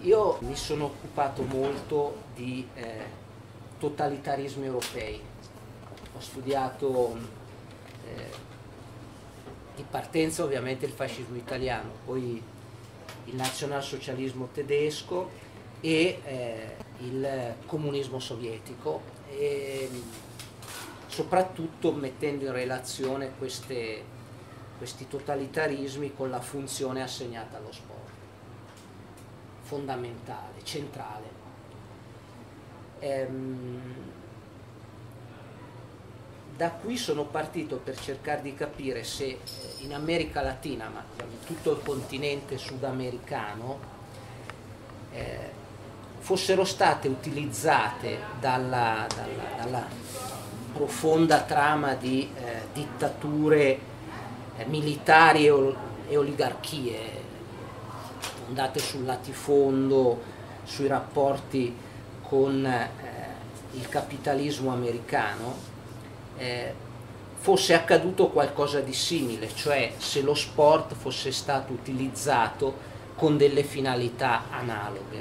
io mi sono occupato molto di totalitarismi europei. Ho studiato di partenza ovviamente il fascismo italiano, poi il nazionalsocialismo tedesco e il comunismo sovietico, e soprattutto mettendo in relazione questi totalitarismi con la funzione assegnata allo sport, fondamentale, centrale. Da qui sono partito per cercare di capire se in America Latina, ma in tutto il continente sudamericano, fossero state utilizzate dalla profonda trama di dittature militari e oligarchie fondate sul latifondo, sui rapporti con il capitalismo americano, fosse accaduto qualcosa di simile, cioè se lo sport fosse stato utilizzato con delle finalità analoghe.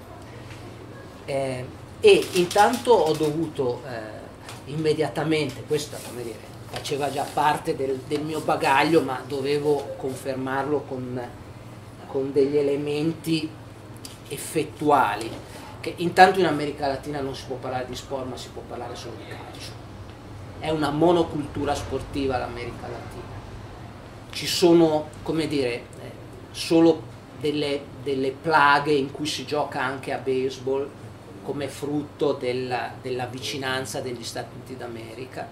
E intanto ho dovuto immediatamente, questo come dire, faceva già parte del mio bagaglio, ma dovevo confermarlo con degli elementi effettuali, che intanto in America Latina non si può parlare di sport, ma si può parlare solo di calcio. È una monocultura sportiva l'America Latina. Ci sono, come dire, solo delle plaghe in cui si gioca anche a baseball come frutto della vicinanza degli Stati Uniti d'America,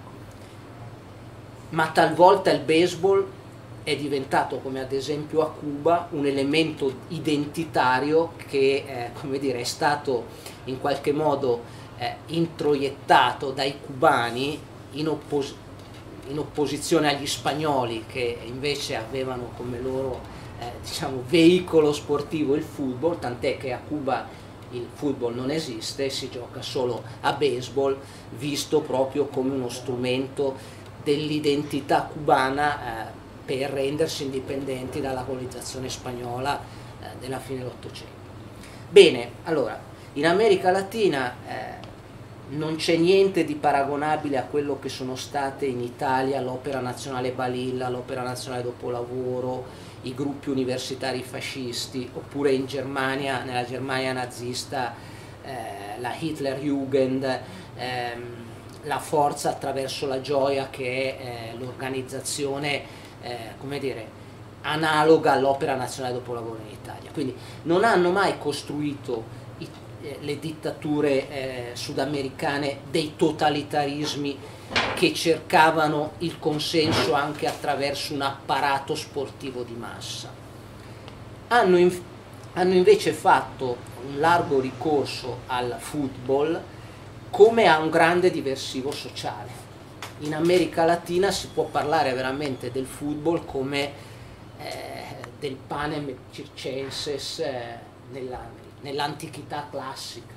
ma talvolta il baseball è diventato, come ad esempio a Cuba, un elemento identitario che come dire, è stato in qualche modo introiettato dai cubani in opposizione agli spagnoli, che invece avevano come loro diciamo, veicolo sportivo il football, tant'è che a Cuba il football non esiste, si gioca solo a baseball, visto proprio come uno strumento dell'identità cubana per rendersi indipendenti dalla colonizzazione spagnola della fine dell'Ottocento. Bene, allora, in America Latina non c'è niente di paragonabile a quello che sono state in Italia l'Opera Nazionale Balilla, l'Opera Nazionale Dopolavoro, i gruppi universitari fascisti, oppure in Germania, nella Germania nazista, la Hitlerjugend, la Forza attraverso la gioia, che è l'organizzazione, come dire, analoga all'Opera Nazionale Dopolavoro in Italia. Quindi non hanno mai costruito le dittature sudamericane dei totalitarismi che cercavano il consenso anche attraverso un apparato sportivo di massa. Hanno invece fatto un largo ricorso al football come a un grande diversivo sociale. In America Latina si può parlare veramente del football come del panem circenses nell'antichità classica,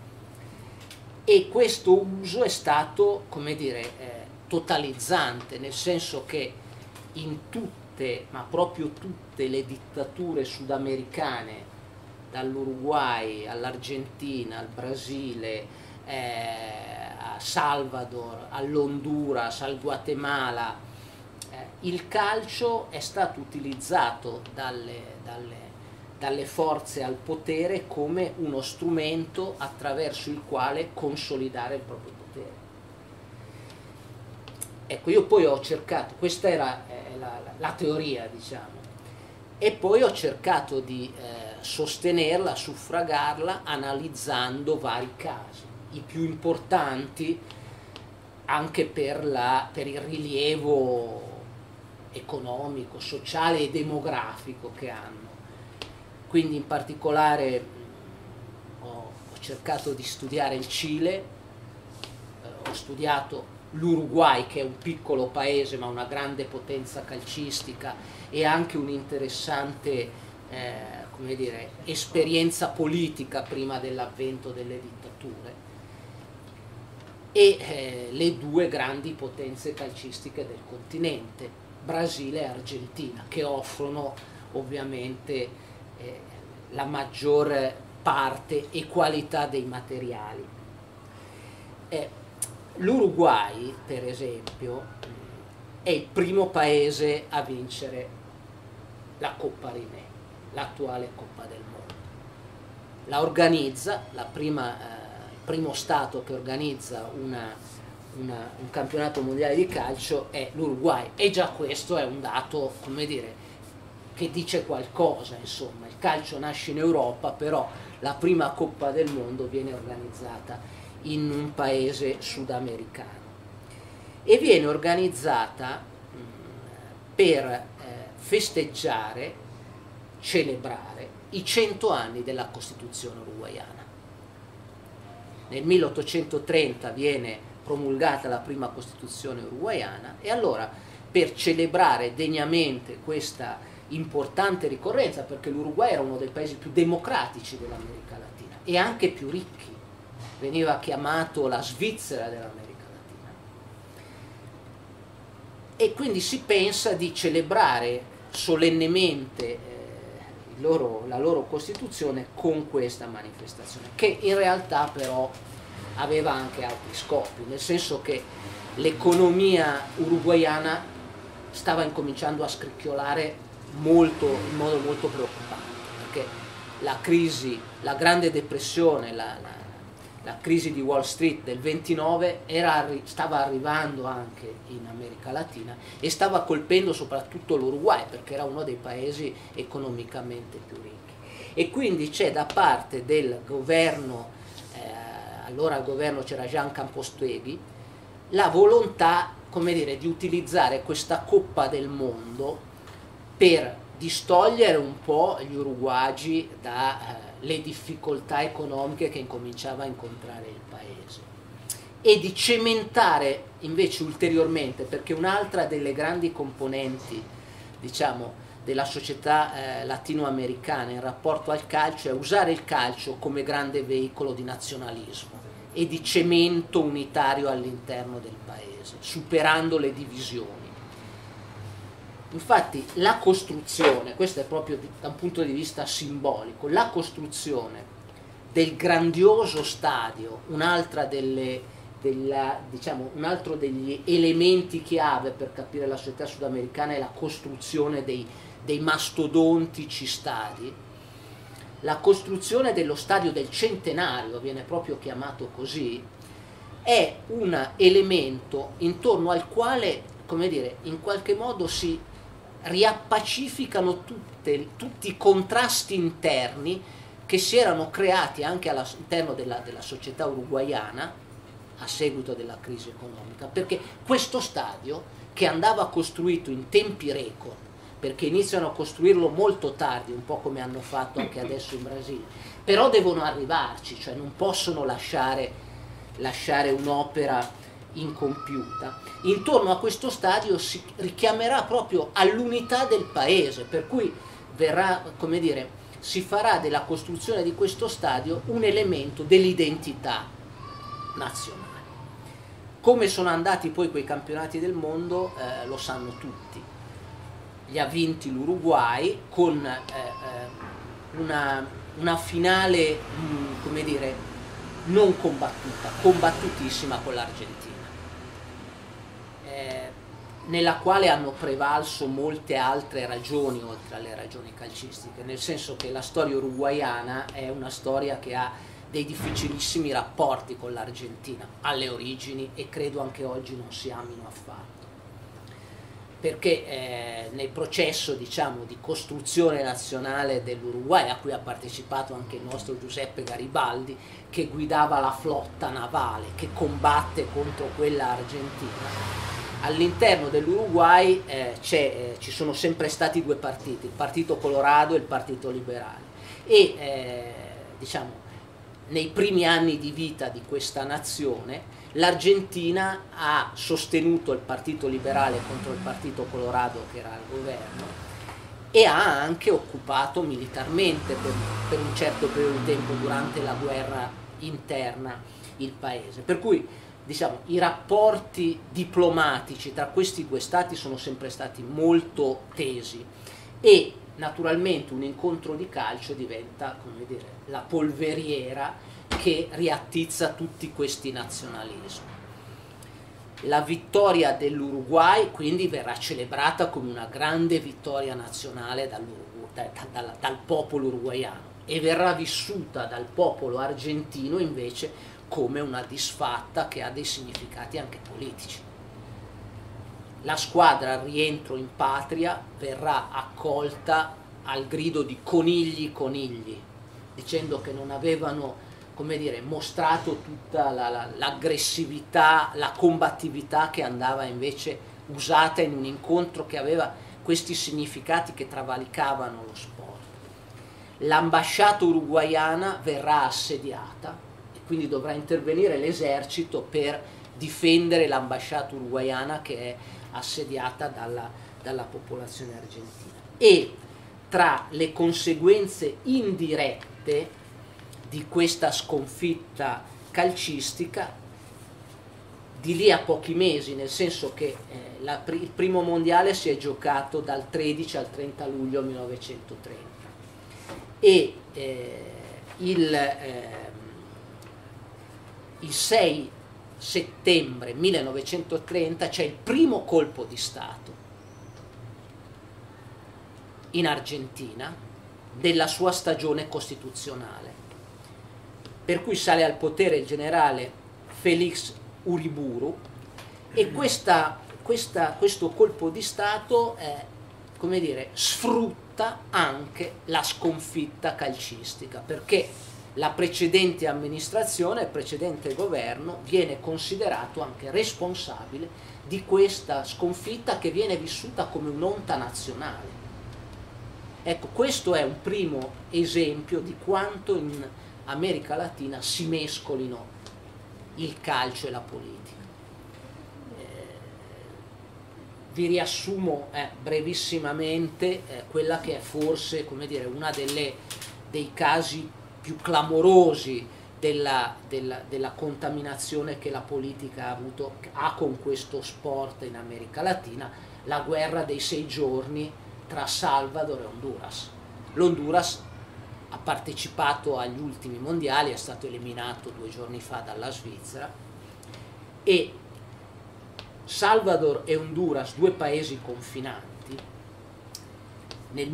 e questo uso è stato, come dire, totalizzante, nel senso che in tutte, ma proprio tutte le dittature sudamericane, dall'Uruguay all'Argentina, al Brasile, a Salvador, all'Honduras, al Guatemala, il calcio è stato utilizzato dalle forze al potere come uno strumento attraverso il quale consolidare il proprio potere. Ecco, io poi ho cercato, questa era la teoria, diciamo, e poi ho cercato di sostenerla, suffragarla, analizzando vari casi, i più importanti anche per il rilievo economico, sociale e demografico che hanno. Quindi in particolare ho cercato di studiare il Cile, ho studiato l'Uruguay, che è un piccolo paese ma una grande potenza calcistica e anche un'interessante come dire, esperienza politica prima dell'avvento delle dittature, e le due grandi potenze calcistiche del continente, Brasile e Argentina, che offrono ovviamente la maggior parte e qualità dei materiali. L'Uruguay, per esempio, è il primo paese a vincere la Coppa Rimè, l'attuale Coppa del Mondo. La organizza, il primo Stato che organizza un campionato mondiale di calcio è l'Uruguay, e già questo è un dato, come dire, che dice qualcosa. Insomma, il calcio nasce in Europa, però la prima Coppa del Mondo viene organizzata in un paese sudamericano, e viene organizzata per festeggiare, celebrare i 100 anni della Costituzione uruguaiana. Nel 1830 viene promulgata la prima Costituzione uruguaiana, e allora, per celebrare degnamente questa importante ricorrenza, perché l'Uruguay era uno dei paesi più democratici dell'America Latina e anche più ricchi, veniva chiamato la Svizzera dell'America Latina, e quindi si pensa di celebrare solennemente la loro Costituzione con questa manifestazione, che in realtà però aveva anche altri scopi, nel senso che l'economia uruguaiana stava incominciando a scricchiolare in modo molto preoccupante, perché la crisi, la Grande Depressione, la crisi di Wall Street del 29 stava arrivando anche in America Latina, e stava colpendo soprattutto l'Uruguay, perché era uno dei paesi economicamente più ricchi. E quindi c'è da parte del governo, allora al governo c'era Jean Campostegui, la volontà, come dire, di utilizzare questa Coppa del Mondo per distogliere un po' gli uruguagi dalle difficoltà economiche che incominciava a incontrare il paese, e di cementare invece ulteriormente, perché un'altra delle grandi componenti, diciamo, della società latinoamericana in rapporto al calcio è usare il calcio come grande veicolo di nazionalismo e di cemento unitario all'interno del paese, superando le divisioni. Infatti la costruzione, questo è proprio da un punto di vista simbolico, la costruzione del grandioso stadio, un altro degli elementi chiave per capire la società sudamericana è la costruzione dei mastodontici stadi. La costruzione dello stadio del centenario, viene proprio chiamato così, è un elemento intorno al quale, come dire, in qualche modo si riappacificano tutti i contrasti interni che si erano creati anche all'interno della società uruguaiana a seguito della crisi economica, perché questo stadio, che andava costruito in tempi record, perché iniziano a costruirlo molto tardi, un po' come hanno fatto anche adesso in Brasile, però devono arrivarci, cioè non possono lasciare un'opera incompiuta. Intorno a questo stadio si richiamerà proprio all'unità del paese, per cui verrà, come dire, si farà della costruzione di questo stadio un elemento dell'identità nazionale. Come sono andati poi quei campionati del mondo lo sanno tutti. Li ha vinti l'Uruguay con una finale, come dire, non combattuta, combattutissima con l'Argentina, nella quale hanno prevalso molte altre ragioni oltre alle ragioni calcistiche, nel senso che la storia uruguaiana è una storia che ha dei difficilissimi rapporti con l'Argentina alle origini, e credo anche oggi non si amino affatto, perché nel processo, diciamo, di costruzione nazionale dell'Uruguay, a cui ha partecipato anche il nostro Giuseppe Garibaldi, che guidava la flotta navale che combatte contro quella argentina, all'interno dell'Uruguay ci sono sempre stati due partiti, il Partito Colorado e il Partito Liberale, e diciamo, nei primi anni di vita di questa nazione l'Argentina ha sostenuto il Partito Liberale contro il Partito Colorado, che era al governo, e ha anche occupato militarmente per un certo periodo di tempo durante la guerra interna il paese, per cui, diciamo, i rapporti diplomatici tra questi due stati sono sempre stati molto tesi, e naturalmente un incontro di calcio diventa, come dire, la polveriera che riattizza tutti questi nazionalismi. La vittoria dell'Uruguay quindi verrà celebrata come una grande vittoria nazionale dal popolo uruguaiano e verrà vissuta dal popolo argentino invece come una disfatta che ha dei significati anche politici. La squadra al rientro in patria verrà accolta al grido di conigli, conigli, dicendo che non avevano, come dire, mostrato tutta l'aggressività, la combattività che andava invece usata in un incontro che aveva questi significati che travalicavano lo sport. L'ambasciata uruguaiana verrà assediata e quindi dovrà intervenire l'esercito per difendere l'ambasciata uruguaiana che è assediata dalla popolazione argentina. E tra le conseguenze indirette di questa sconfitta calcistica, di lì a pochi mesi, nel senso che il primo mondiale si è giocato dal 13 al 30 luglio 1930 e il 6 settembre 1930 c'è il primo colpo di Stato in Argentina della sua stagione costituzionale, per cui sale al potere il generale Félix Uriburu e questo colpo di Stato come dire, sfrutta anche la sconfitta calcistica, perché la precedente amministrazione, il precedente governo viene considerato anche responsabile di questa sconfitta che viene vissuta come un'onta nazionale. Ecco, questo è un primo esempio di quanto in America Latina si mescolino il calcio e la politica. Vi riassumo brevissimamente quella che è forse, come dire, una dei casi più clamorosi della contaminazione che la politica ha con questo sport in America Latina, la guerra dei 6 giorni tra Salvador e Honduras. L'Honduras ha partecipato agli ultimi mondiali, è stato eliminato 2 giorni fa dalla Svizzera, e Salvador e Honduras, 2 paesi confinanti, nel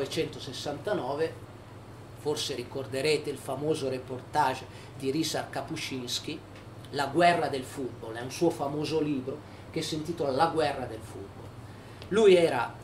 1969, forse ricorderete il famoso reportage di Ryszard Kapuscinski, La guerra del football, è un suo famoso libro che si intitola La guerra del football. Lui era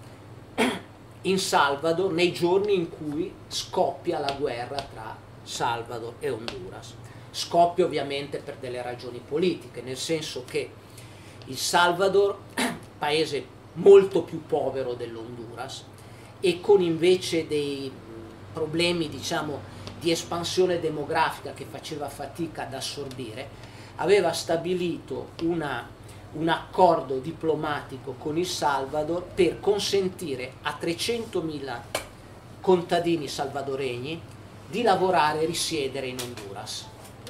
in Salvador nei giorni in cui scoppia la guerra tra Salvador e Honduras. Scoppia ovviamente per delle ragioni politiche, nel senso che il Salvador, paese molto più povero dell'Honduras e con invece dei problemi, diciamo, di espansione demografica che faceva fatica ad assorbire, aveva stabilito un accordo diplomatico con il Salvador per consentire a 300.000 contadini salvadoregni di lavorare e risiedere in Honduras.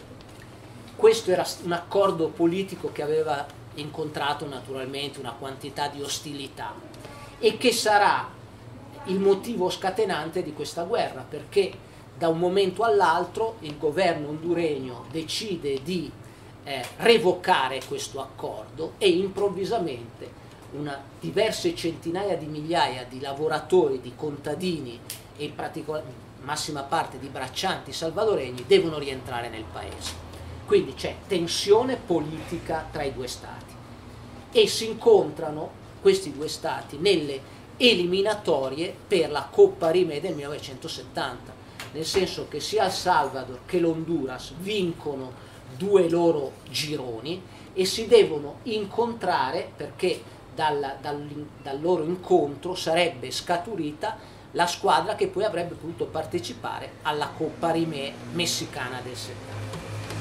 Questo era un accordo politico che aveva incontrato naturalmente una quantità di ostilità e che sarà il motivo scatenante di questa guerra, perché da un momento all'altro il governo honduregno decide di revocare questo accordo e improvvisamente diverse centinaia di migliaia di lavoratori, di contadini e in massima parte di braccianti salvadoregni devono rientrare nel paese. Quindi c'è tensione politica tra i 2 stati e si incontrano questi 2 stati nelle eliminatorie per la Coppa Rimè del 1970, nel senso che sia il Salvador che l'Honduras vincono 2 loro gironi e si devono incontrare perché dal loro incontro sarebbe scaturita la squadra che poi avrebbe potuto partecipare alla Coppa Rimè messicana del 70.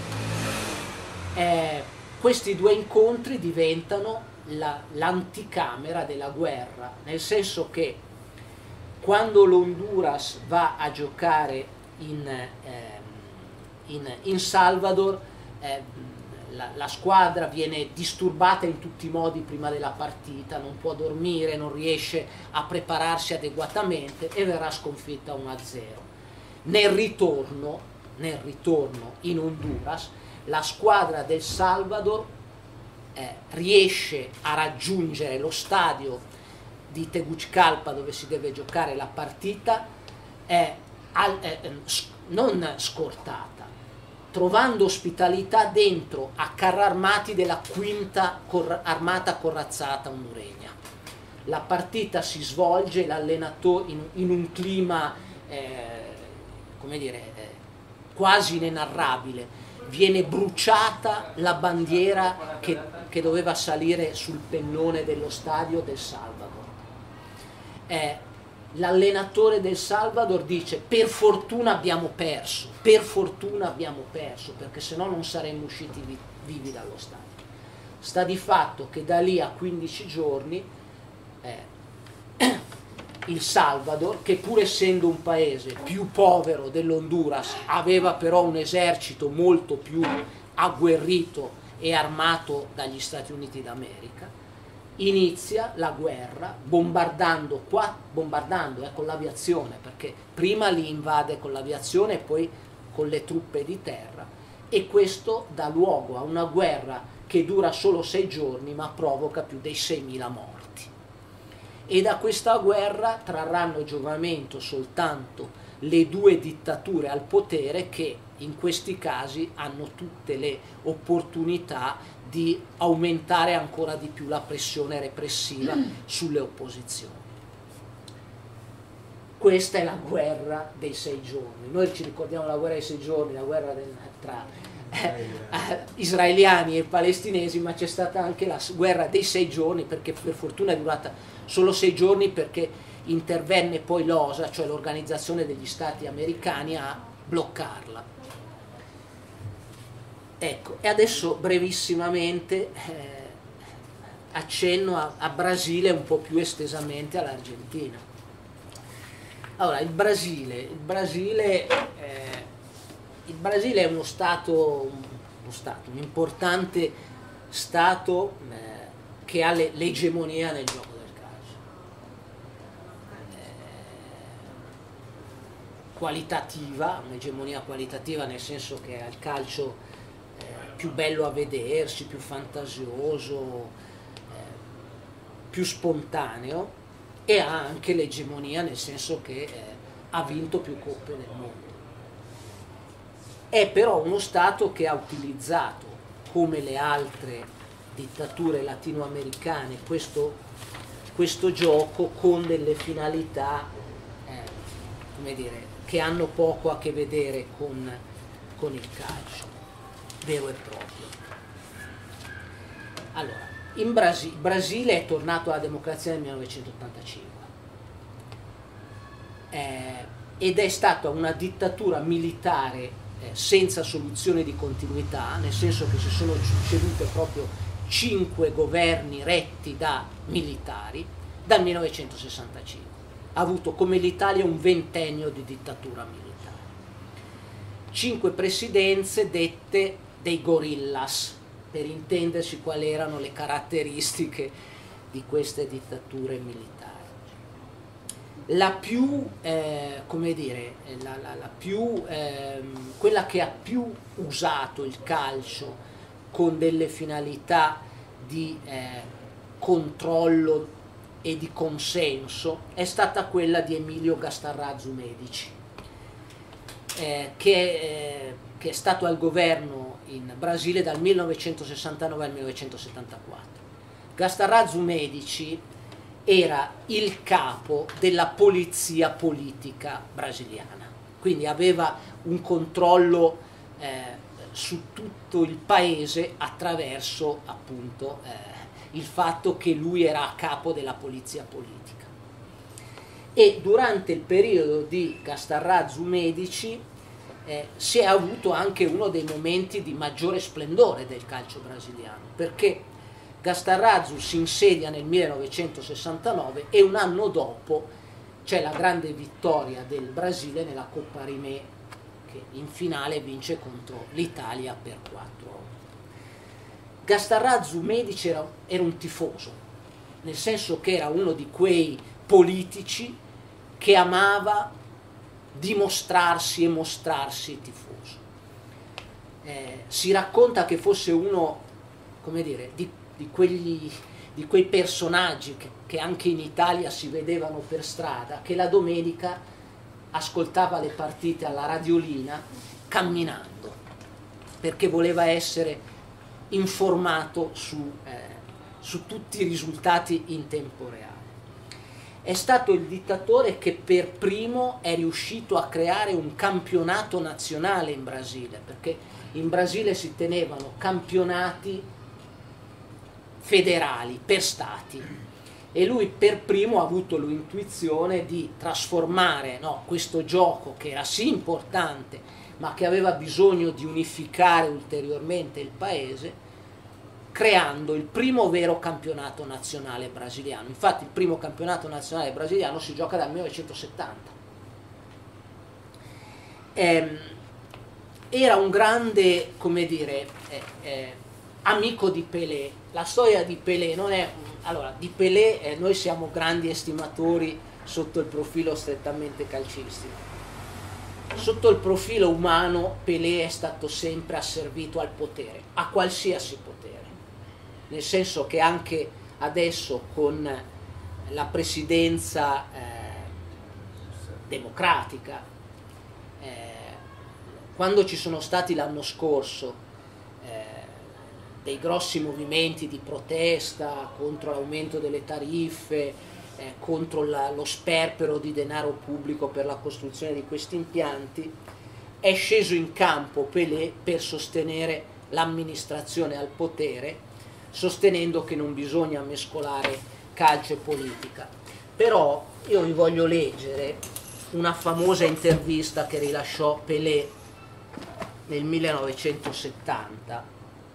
Questi 2 incontri diventano l'anticamera della guerra, nel senso che quando l'Honduras va a giocare in Salvador la squadra viene disturbata in tutti i modi prima della partita, non può dormire, non riesce a prepararsi adeguatamente e verrà sconfitta 1-0. Nel ritorno in Honduras la squadra del Salvador riesce a raggiungere lo stadio di Tegucigalpa dove si deve giocare la partita non scortata, trovando ospitalità dentro a carri armati della quinta armata corazzata honduregna. La partita si svolge, l'allenatore in un clima come dire, quasi inenarrabile, viene bruciata la bandiera che doveva salire sul pennone dello stadio del Salvador. L'allenatore del Salvador dice: per fortuna abbiamo perso, perché sennò non saremmo usciti vivi dallo stadio. Sta di fatto che da lì a 15 giorni il Salvador, che pur essendo un paese più povero dell'Honduras, aveva però un esercito molto più agguerrito e armato dagli Stati Uniti d'America, inizia la guerra bombardando con l'aviazione, perché prima li invade con l'aviazione e poi con le truppe di terra, e questo dà luogo a una guerra che dura solo 6 giorni ma provoca più dei 6.000 morti. E da questa guerra trarranno giovamento soltanto le due dittature al potere, che in questi casi hanno tutte le opportunità di aumentare ancora di più la pressione repressiva sulle opposizioni. Questa è la guerra dei 6 giorni. Noi ci ricordiamo la guerra dei 6 giorni, la guerra tra israeliani e palestinesi, ma c'è stata anche la guerra dei 6 giorni, perché per fortuna è durata solo 6 giorni, perché intervenne poi l'OSA, cioè l'Organizzazione degli Stati Americani, a bloccarla. Ecco, e adesso brevissimamente accenno a Brasile, un po' più estesamente all'Argentina. Allora, il Brasile è uno stato, un importante stato che ha l'egemonia nel gioco del calcio. Qualitativa, un'egemonia qualitativa nel senso che ha il calcio più bello a vedersi, più fantasioso, più spontaneo, e ha anche l'egemonia nel senso che ha vinto più coppe nel mondo. È però uno Stato che ha utilizzato, come le altre dittature latinoamericane, questo gioco con delle finalità come dire, che hanno poco a che vedere con il calcio vero e proprio. Allora, il Brasile è tornato alla democrazia nel 1985 ed è stata una dittatura militare senza soluzione di continuità, nel senso che si sono succedute proprio 5 governi retti da militari dal 1965. Ha avuto come l'Italia un ventennio di dittatura militare. 5 presidenze dette dei gorillas, per intenderci quali erano le caratteristiche di queste dittature militari. La più, come dire, quella che ha più usato il calcio con delle finalità di controllo e di consenso è stata quella di Emilio Gastarrazzu Medici, che è stato al governo in Brasile dal 1969 al 1974. Gastarrazzu Medici era il capo della polizia politica brasiliana, quindi aveva un controllo su tutto il paese attraverso appunto il fatto che lui era a capo della polizia politica. E durante il periodo di Gastarrazzu Medici si è avuto anche uno dei momenti di maggiore splendore del calcio brasiliano, perché Gastarrazzu si insedia nel 1969 e un anno dopo c'è la grande vittoria del Brasile nella Coppa Rimè, che in finale vince contro l'Italia per 4-1. Gasparrazzo Medici era un tifoso, nel senso che era uno di quei politici che amava dimostrarsi e mostrarsi tifoso. Si racconta che fosse uno, come dire, di quei personaggi che anche in Italia si vedevano per strada, che la domenica ascoltava le partite alla radiolina camminando, perché voleva essere informato su tutti i risultati in tempo reale. È stato il dittatore che per primo è riuscito a creare un campionato nazionale in Brasile, perché in Brasile si tenevano campionati federali per stati, e lui per primo ha avuto l'intuizione di trasformare, no, questo gioco che era sì importante ma che aveva bisogno di unificare ulteriormente il paese, creando il primo vero campionato nazionale brasiliano. Infatti il primo campionato nazionale brasiliano si gioca dal 1970. Era un grande, come dire, amico di Pelé. La storia di Pelé non è... Allora, di Pelé noi siamo grandi estimatori sotto il profilo strettamente calcistico. Sotto il profilo umano Pelé è stato sempre asservito al potere, a qualsiasi potere, nel senso che anche adesso con la presidenza democratica, quando ci sono stati l'anno scorso dei grossi movimenti di protesta contro l'aumento delle tariffe, contro lo sperpero di denaro pubblico per la costruzione di questi impianti, è sceso in campo Pelé per sostenere l'amministrazione al potere, sostenendo che non bisogna mescolare calcio e politica. Però io vi voglio leggere una famosa intervista che rilasciò Pelé nel 1970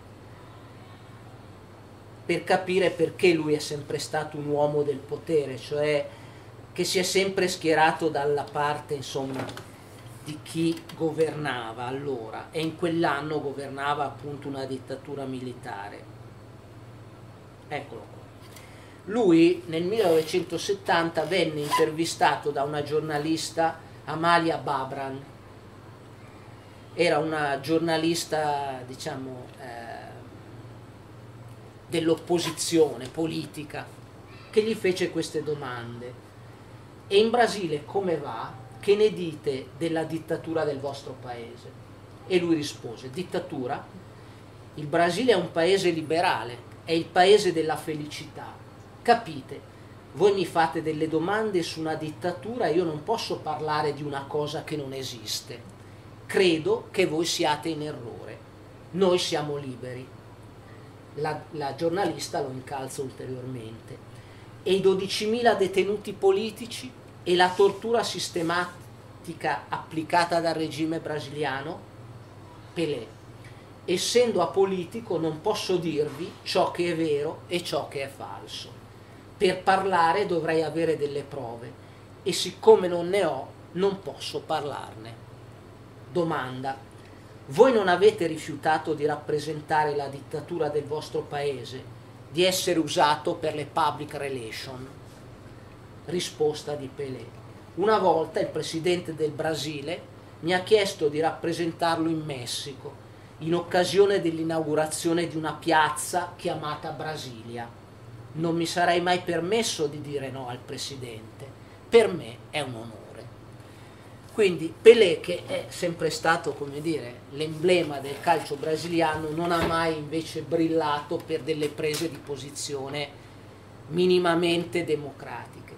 per capire perché lui è sempre stato un uomo del potere, cioè che si è sempre schierato dalla parte, insomma, di chi governava allora, e in quell'anno governava appunto una dittatura militare. Eccolo qua. Lui nel 1970 venne intervistato da una giornalista, Amalia Babran. Era una giornalista, diciamo, dell'opposizione politica, che gli fece queste domande: e in Brasile come va? Che ne dite della dittatura del vostro paese? E lui rispose: dittatura? Il Brasile è un paese liberale, è il paese della felicità. Capite? Voi mi fate delle domande su una dittatura e io non posso parlare di una cosa che non esiste. Credo che voi siate in errore. Noi siamo liberi. La giornalista lo incalza ulteriormente. E i 12.000 detenuti politici e la tortura sistematica applicata dal regime brasiliano? Pelé: essendo apolitico non posso dirvi ciò che è vero e ciò che è falso. Per parlare dovrei avere delle prove e siccome non ne ho non posso parlarne. Domanda: voi non avete rifiutato di rappresentare la dittatura del vostro paese, di essere usato per le public relations? Risposta di Pelé: una volta il presidente del Brasile mi ha chiesto di rappresentarlo in Messico, in occasione dell'inaugurazione di una piazza chiamata Brasilia. Non mi sarei mai permesso di dire no al presidente. Per me è un onore. Quindi Pelé, che è sempre stato, come dire, l'emblema del calcio brasiliano, non ha mai invece brillato per delle prese di posizione minimamente democratiche.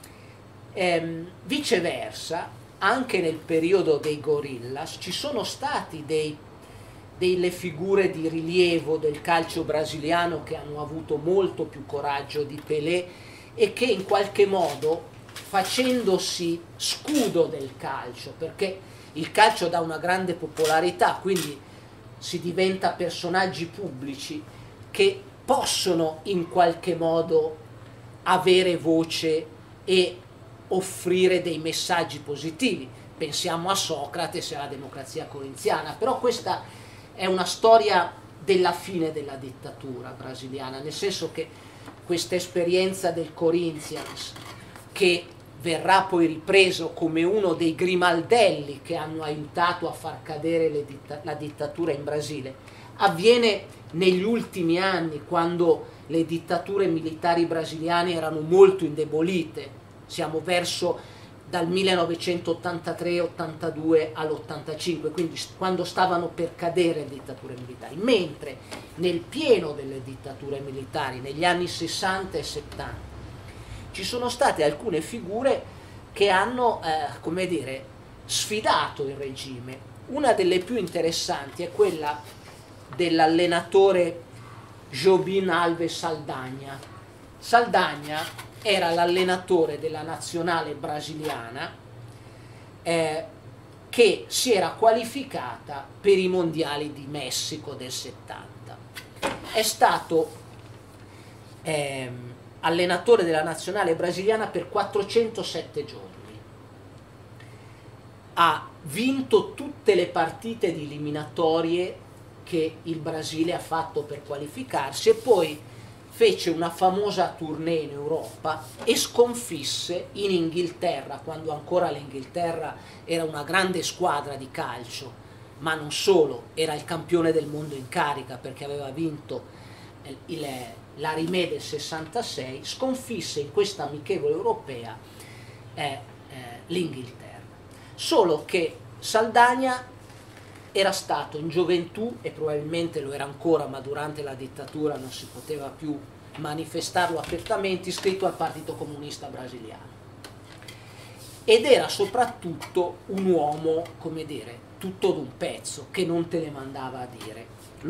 Viceversa, anche nel periodo dei Gorillas ci sono stati delle figure di rilievo del calcio brasiliano che hanno avuto molto più coraggio di Pelé e che in qualche modo, facendosi scudo del calcio, perché il calcio dà una grande popolarità, quindi si diventa personaggi pubblici che possono in qualche modo avere voce e offrire dei messaggi positivi. Pensiamo a Socrate e alla democrazia corinziana, però questa è una storia della fine della dittatura brasiliana, nel senso che questa esperienza del Corinthians, che verrà poi ripreso come uno dei grimaldelli che hanno aiutato a far cadere la dittatura in Brasile, avviene negli ultimi anni, quando le dittature militari brasiliane erano molto indebolite. Siamo verso dal 1983-82 all'85, quindi quando stavano per cadere le dittature militari, mentre nel pieno delle dittature militari, negli anni 60 e 70, ci sono state alcune figure che hanno, come dire, sfidato il regime. Una delle più interessanti è quella dell'allenatore Jobim Alves Saldanha. Saldanha era l'allenatore della nazionale brasiliana che si era qualificata per i mondiali di Messico del 70. È stato allenatore della nazionale brasiliana per 407 giorni. Ha vinto tutte le partite di eliminatorie che il Brasile ha fatto per qualificarsi e poi fece una famosa tournée in Europa e sconfisse in Inghilterra, quando ancora l'Inghilterra era una grande squadra di calcio, ma non solo, era il campione del mondo in carica perché aveva vinto l'Arimè del 66, sconfisse in questa amichevole europea l'Inghilterra. Solo che Saldanha era stato in gioventù, e probabilmente lo era ancora, ma durante la dittatura non si poteva più manifestarlo apertamente, iscritto al Partito Comunista Brasiliano. Ed era soprattutto un uomo, come dire, tutto d'un pezzo, che non te ne mandava a dire.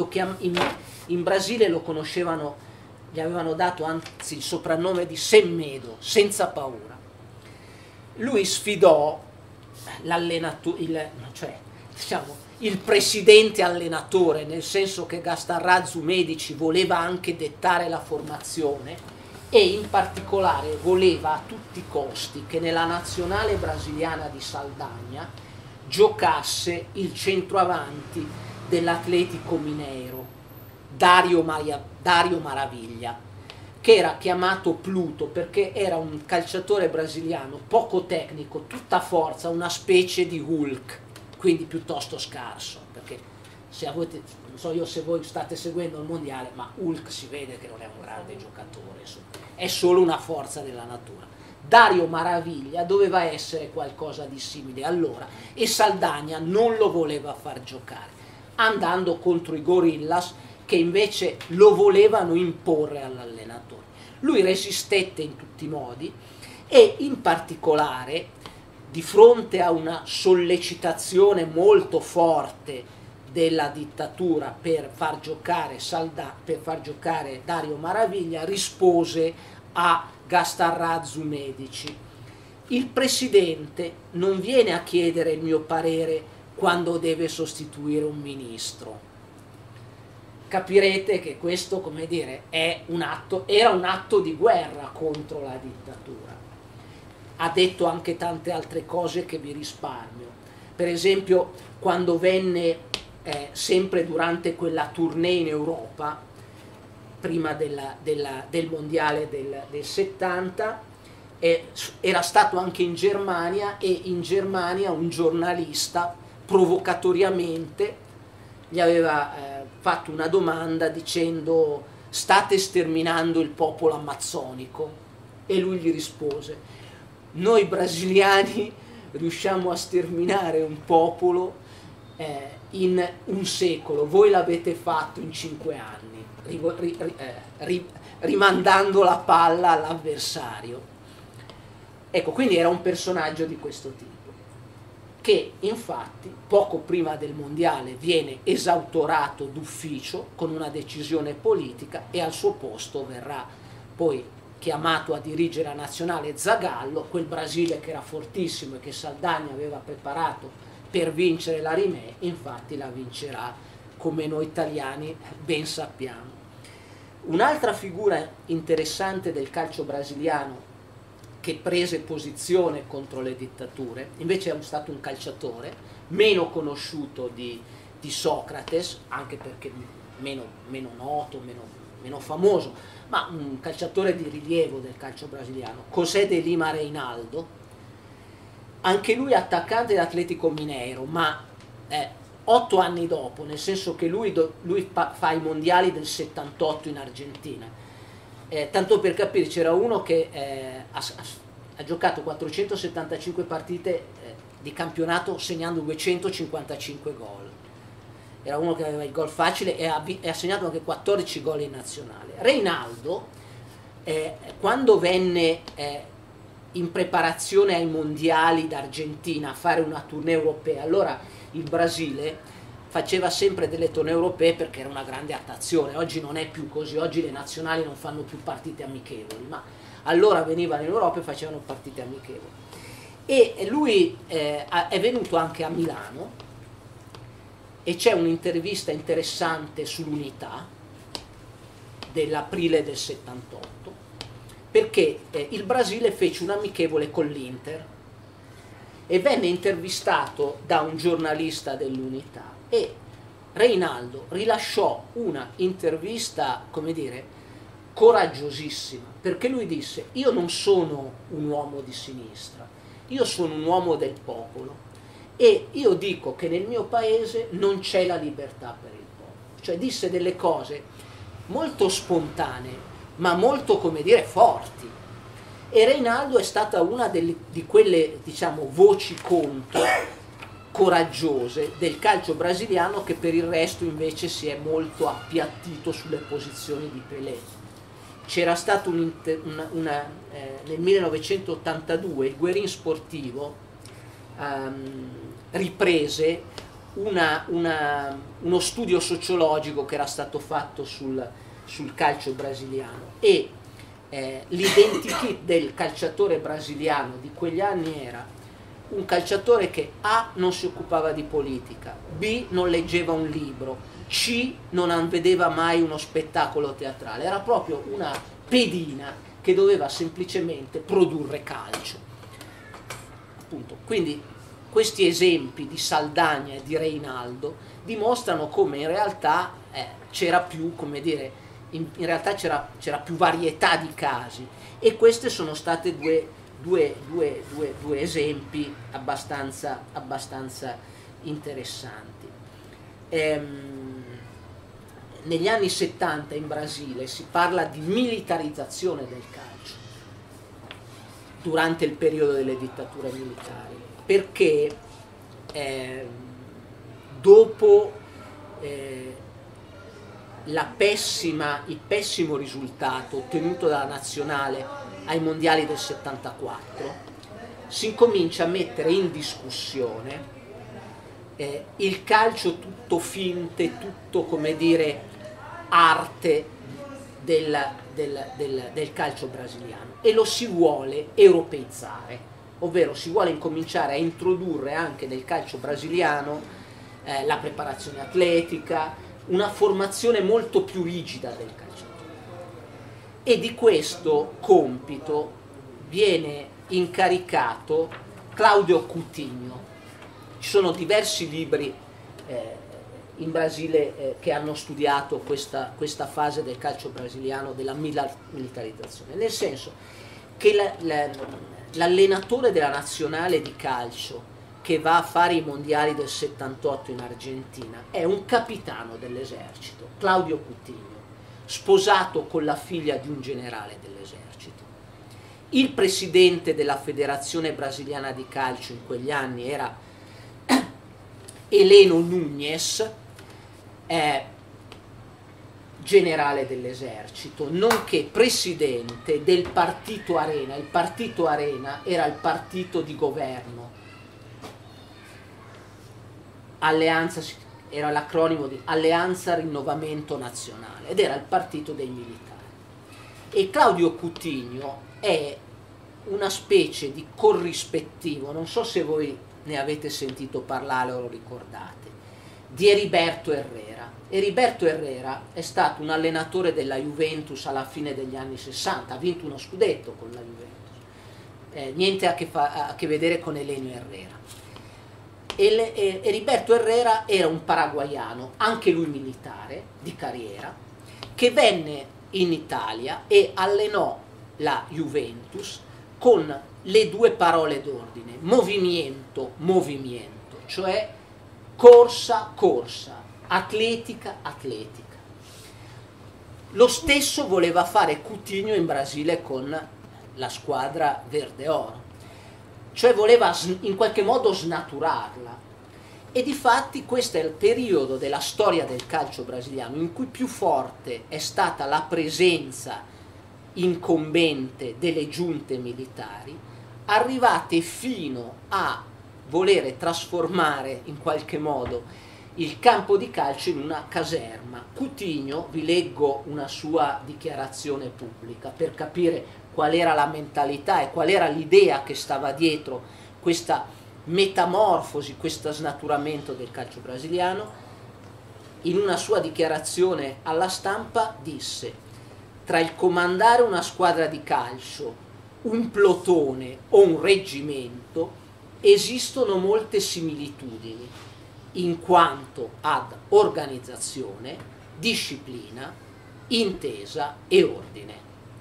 In Brasile lo conoscevano, gli avevano dato anzi il soprannome di Semmedo, senza paura. Lui sfidò l'allenatore, cioè diciamo il presidente allenatore, nel senso che Gastarrazzu Medici voleva anche dettare la formazione e in particolare voleva a tutti i costi che nella nazionale brasiliana di Saldanha giocasse il centroavanti dell'Atlético Mineiro, Dario Maraviglia, che era chiamato Pluto perché era un calciatore brasiliano poco tecnico, tutta forza, una specie di Hulk, quindi piuttosto scarso, perché se avete, non so io se voi state seguendo il mondiale, ma Hulk si vede che non è un grande giocatore, è solo una forza della natura. Dario Maraviglia doveva essere qualcosa di simile allora e Saldanha non lo voleva far giocare, andando contro i Gorillas che invece lo volevano imporre all'allenatore. Lui resistette in tutti i modi e in particolare di fronte a una sollecitazione molto forte della dittatura per far giocare Dario Maraviglia, rispose a Gastarrazzu Medici: il presidente non viene a chiedere il mio parere quando deve sostituire un ministro. Capirete che questo, come dire, era un atto di guerra contro la dittatura. Ha detto anche tante altre cose che vi risparmio. Per esempio, quando venne, sempre durante quella tournée in Europa, prima del mondiale del 70, era stato anche in Germania e in Germania un giornalista provocatoriamente gli aveva fatto una domanda dicendo: state sterminando il popolo amazzonico? E lui gli rispose: noi brasiliani riusciamo a sterminare un popolo in un secolo, voi l'avete fatto in 5 anni, rimandando la palla all'avversario. Ecco, quindi era un personaggio di questo tipo, che infatti poco prima del mondiale viene esautorato d'ufficio con una decisione politica e al suo posto verrà poi chiamato a dirigere la nazionale Zagallo, quel Brasile che era fortissimo e che Saldanha aveva preparato per vincere la Rimè, infatti la vincerà, come noi italiani ben sappiamo. Un'altra figura interessante del calcio brasiliano che prese posizione contro le dittature invece è stato un calciatore meno conosciuto di Socrates, anche perché meno noto, meno famoso, ma un calciatore di rilievo del calcio brasiliano, José de Lima Reinaldo, anche lui attaccante dell'Atletico Mineiro, ma 8 anni dopo, nel senso che lui fa i mondiali del 78 in Argentina. Tanto per capire, c'era uno che ha giocato 475 partite di campionato segnando 255 gol. Era uno che aveva il gol facile e ha segnato anche 14 gol in nazionale. Reinaldo, quando venne in preparazione ai mondiali d'Argentina a fare una tournée europea, allora il Brasile faceva sempre delle tournée europee perché era una grande attrazione. Oggi non è più così, oggi le nazionali non fanno più partite amichevoli, ma allora venivano in Europa e facevano partite amichevoli. E lui è venuto anche a Milano, e c'è un'intervista interessante sull'Unità dell'aprile del 78, perché il Brasile fece un amichevole con l'Inter e venne intervistato da un giornalista dell'Unità, e Reinaldo rilasciò una intervista, come dire, coraggiosissima, perché lui disse: io non sono un uomo di sinistra, io sono un uomo del popolo e io dico che nel mio paese non c'è la libertà per il popolo. Cioè disse delle cose molto spontanee, ma molto, come dire, forti. E Reinaldo è stata una di quelle, diciamo, voci contro coraggiose del calcio brasiliano, che per il resto invece si è molto appiattito sulle posizioni di Pelé. C'era stato nel 1982 il Guerin Sportivo riprese uno studio sociologico che era stato fatto sul calcio brasiliano, e l'identikit del calciatore brasiliano di quegli anni era un calciatore che A non si occupava di politica, B non leggeva un libro, C non vedeva mai uno spettacolo teatrale, era proprio una pedina che doveva semplicemente produrre calcio. Appunto. Quindi questi esempi di Saldagna e di Reinaldo dimostrano come in realtà c'era più, come dire, in realtà c'era più varietà di casi, e queste sono state due esempi abbastanza interessanti. Negli anni 70 in Brasile si parla di militarizzazione del calcio durante il periodo delle dittature militari, perché dopo il pessimo risultato ottenuto dalla nazionale ai mondiali del 74, si incomincia a mettere in discussione il calcio tutto finte, tutto, come dire, arte del calcio brasiliano, e lo si vuole europeizzare, ovvero si vuole incominciare a introdurre anche nel calcio brasiliano la preparazione atletica, una formazione molto più rigida del calciatore. E di questo compito viene incaricato Claudio Coutinho. Ci sono diversi libri in Brasile che hanno studiato questa fase del calcio brasiliano, della militarizzazione, nel senso che l'allenatore della nazionale di calcio che va a fare i mondiali del 78 in Argentina è un capitano dell'esercito, Claudio Coutinho, sposato con la figlia di un generale dell'esercito. Il presidente della Federazione Brasiliana di Calcio in quegli anni era Heleno Núñez, generale dell'esercito, nonché presidente del Partito Arena. Il Partito Arena era il partito di governo, era l'acronimo di Alleanza Rinnovamento Nazionale, ed era il partito dei militari. E Claudio Coutinho è una specie di corrispettivo, non so se voi ne avete sentito parlare o lo ricordate, di Heriberto Herrera. Heriberto Herrera è stato un allenatore della Juventus alla fine degli anni 60, ha vinto uno scudetto con la Juventus, niente a che vedere con Helenio Herrera. e Heriberto Herrera era un paraguaiano, anche lui militare, di carriera, che venne in Italia e allenò la Juventus con le due parole d'ordine, movimiento, movimiento, cioè corsa, corsa, atletica, atletica. Lo stesso voleva fare Coutinho in Brasile con la squadra verde-oro, cioè voleva in qualche modo snaturarla. E difatti questo è il periodo della storia del calcio brasiliano in cui più forte è stata la presenza incombente delle giunte militari, arrivate fino a volere trasformare in qualche modo il campo di calcio in una caserma. Coutinho, vi leggo una sua dichiarazione pubblica per capire qual era la mentalità e qual era l'idea che stava dietro questa metamorfosi, questo snaturamento del calcio brasiliano. In una sua dichiarazione alla stampa disse: tra il comandare una squadra di calcio, un plotone o un reggimento esistono molte similitudini in quanto ad organizzazione, disciplina, intesa e ordine.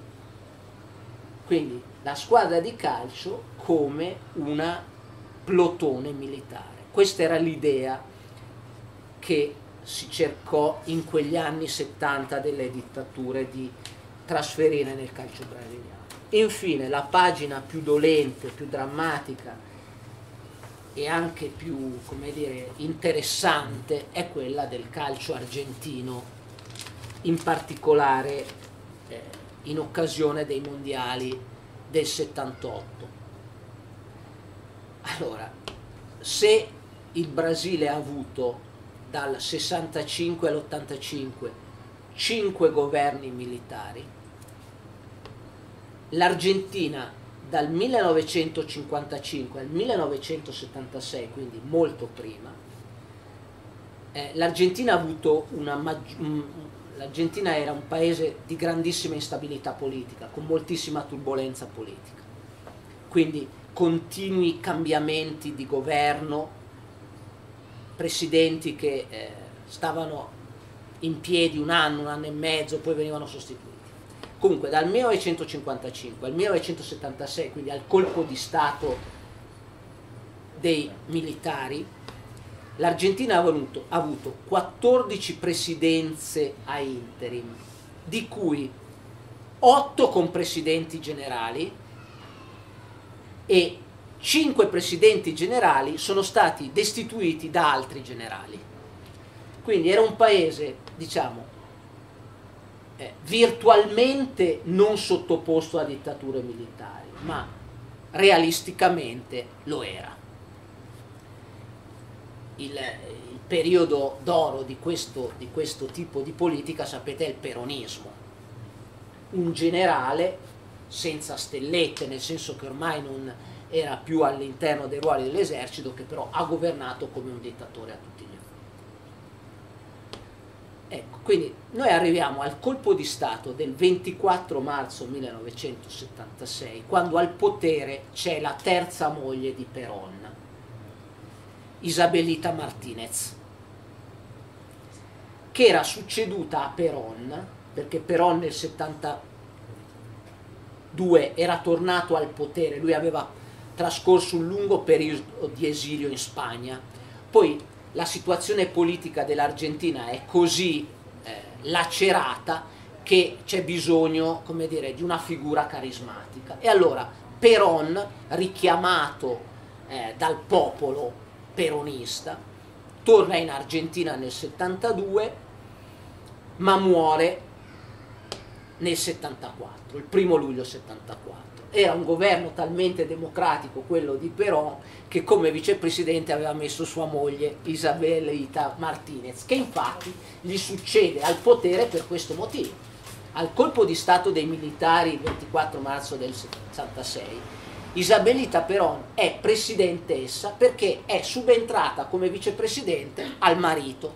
Quindi la squadra di calcio come una plotone militare. Questa era l'idea che si cercò in quegli anni 70 delle dittature di trasferire nel calcio brasiliano. Infine la pagina più dolente, più drammatica e anche più, come dire, interessante è quella del calcio argentino, in particolare in occasione dei mondiali del 78. Allora, se il Brasile ha avuto dal 65 all'85 5 governi militari, l'Argentina dal 1955 al 1976, quindi molto prima, l'Argentina ha avuto l'Argentina era un paese di grandissima instabilità politica, con moltissima turbolenza politica, quindi continui cambiamenti di governo, presidenti che stavano in piedi un anno e mezzo, poi venivano sostituiti. Comunque dal 1955 al 1976, quindi al colpo di Stato dei militari, l'Argentina ha avuto 14 presidenze a interim, di cui 8 con presidenti generali, e 5 presidenti generali sono stati destituiti da altri generali. Quindi era un paese, diciamo, virtualmente non sottoposto a dittature militari, ma realisticamente lo era. Il periodo d'oro di questo tipo di politica, sapete, è il peronismo. Un generale senza stellette, nel senso che ormai non era più all'interno dei ruoli dell'esercito, che però ha governato come un dittatore a tutti gli effetti. Ecco, quindi noi arriviamo al colpo di Stato del 24 marzo 1976, quando al potere c'è la terza moglie di Perón, Isabelita Martínez, che era succeduta a Perón, perché Perón nel 72 era tornato al potere, lui aveva trascorso un lungo periodo di esilio in Spagna, poi la situazione politica dell'Argentina è così lacerata che c'è bisogno, come dire, di una figura carismatica. E allora Perón, richiamato dal popolo peronista, torna in Argentina nel 72, ma muore nel 74, il 1° luglio 74. Era un governo talmente democratico, quello di Perón, che come vicepresidente aveva messo sua moglie Isabelita Martínez, che infatti gli succede al potere per questo motivo. Al colpo di Stato dei militari il 24 marzo del 76, Isabelita Perón è presidentessa perché è subentrata come vicepresidente al marito.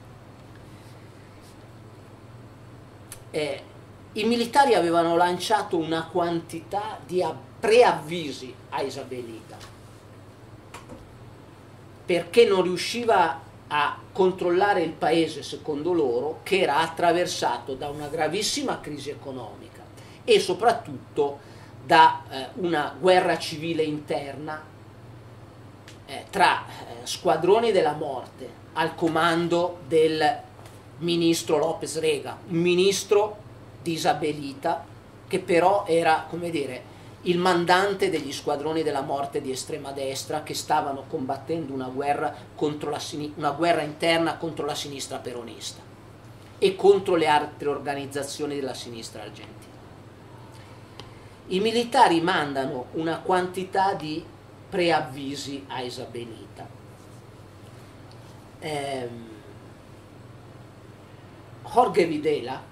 I militari avevano lanciato una quantità di preavvisi a Isabelita. perché non riusciva a controllare il paese, secondo loro, che era attraversato da una gravissima crisi economica e soprattutto da una guerra civile interna tra squadroni della morte al comando del ministro López Rega, un ministro disabilita che però era, come dire, il mandante degli squadroni della morte di estrema destra che stavano combattendo una guerra interna contro la sinistra peronista e contro le altre organizzazioni della sinistra argentina. I militari mandano una quantità di preavvisi a Isabelita. Jorge Videla,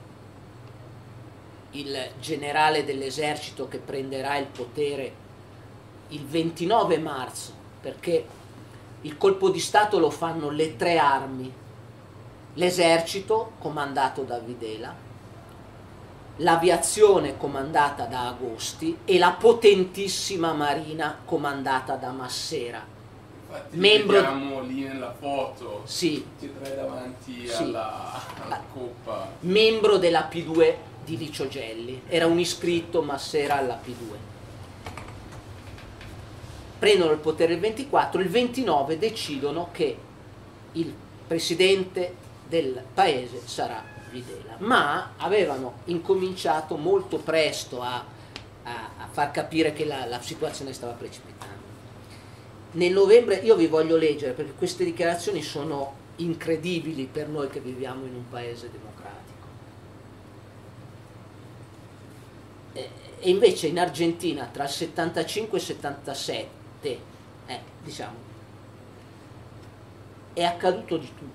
il generale dell'esercito che prenderà il potere il 29 marzo, perché il colpo di Stato lo fanno le tre armi, l'esercito comandato da Videla, l'aviazione comandata da Agosti e la potentissima marina comandata da Massera. Infatti vediamo lì nella foto, sì, tutti e tre davanti sì, alla coppa. Membro della P2 di Licio Gelli, era un iscritto Massera alla P2. Prendono il potere il 24, il 29 decidono che il presidente del paese sarà Videla, ma avevano incominciato molto presto a far capire che la situazione stava precipitando. Nel novembre, io vi voglio leggere perché queste dichiarazioni sono incredibili per noi che viviamo in un paese democratico. E invece in Argentina tra il 75 e il 77 diciamo, è accaduto di tutto.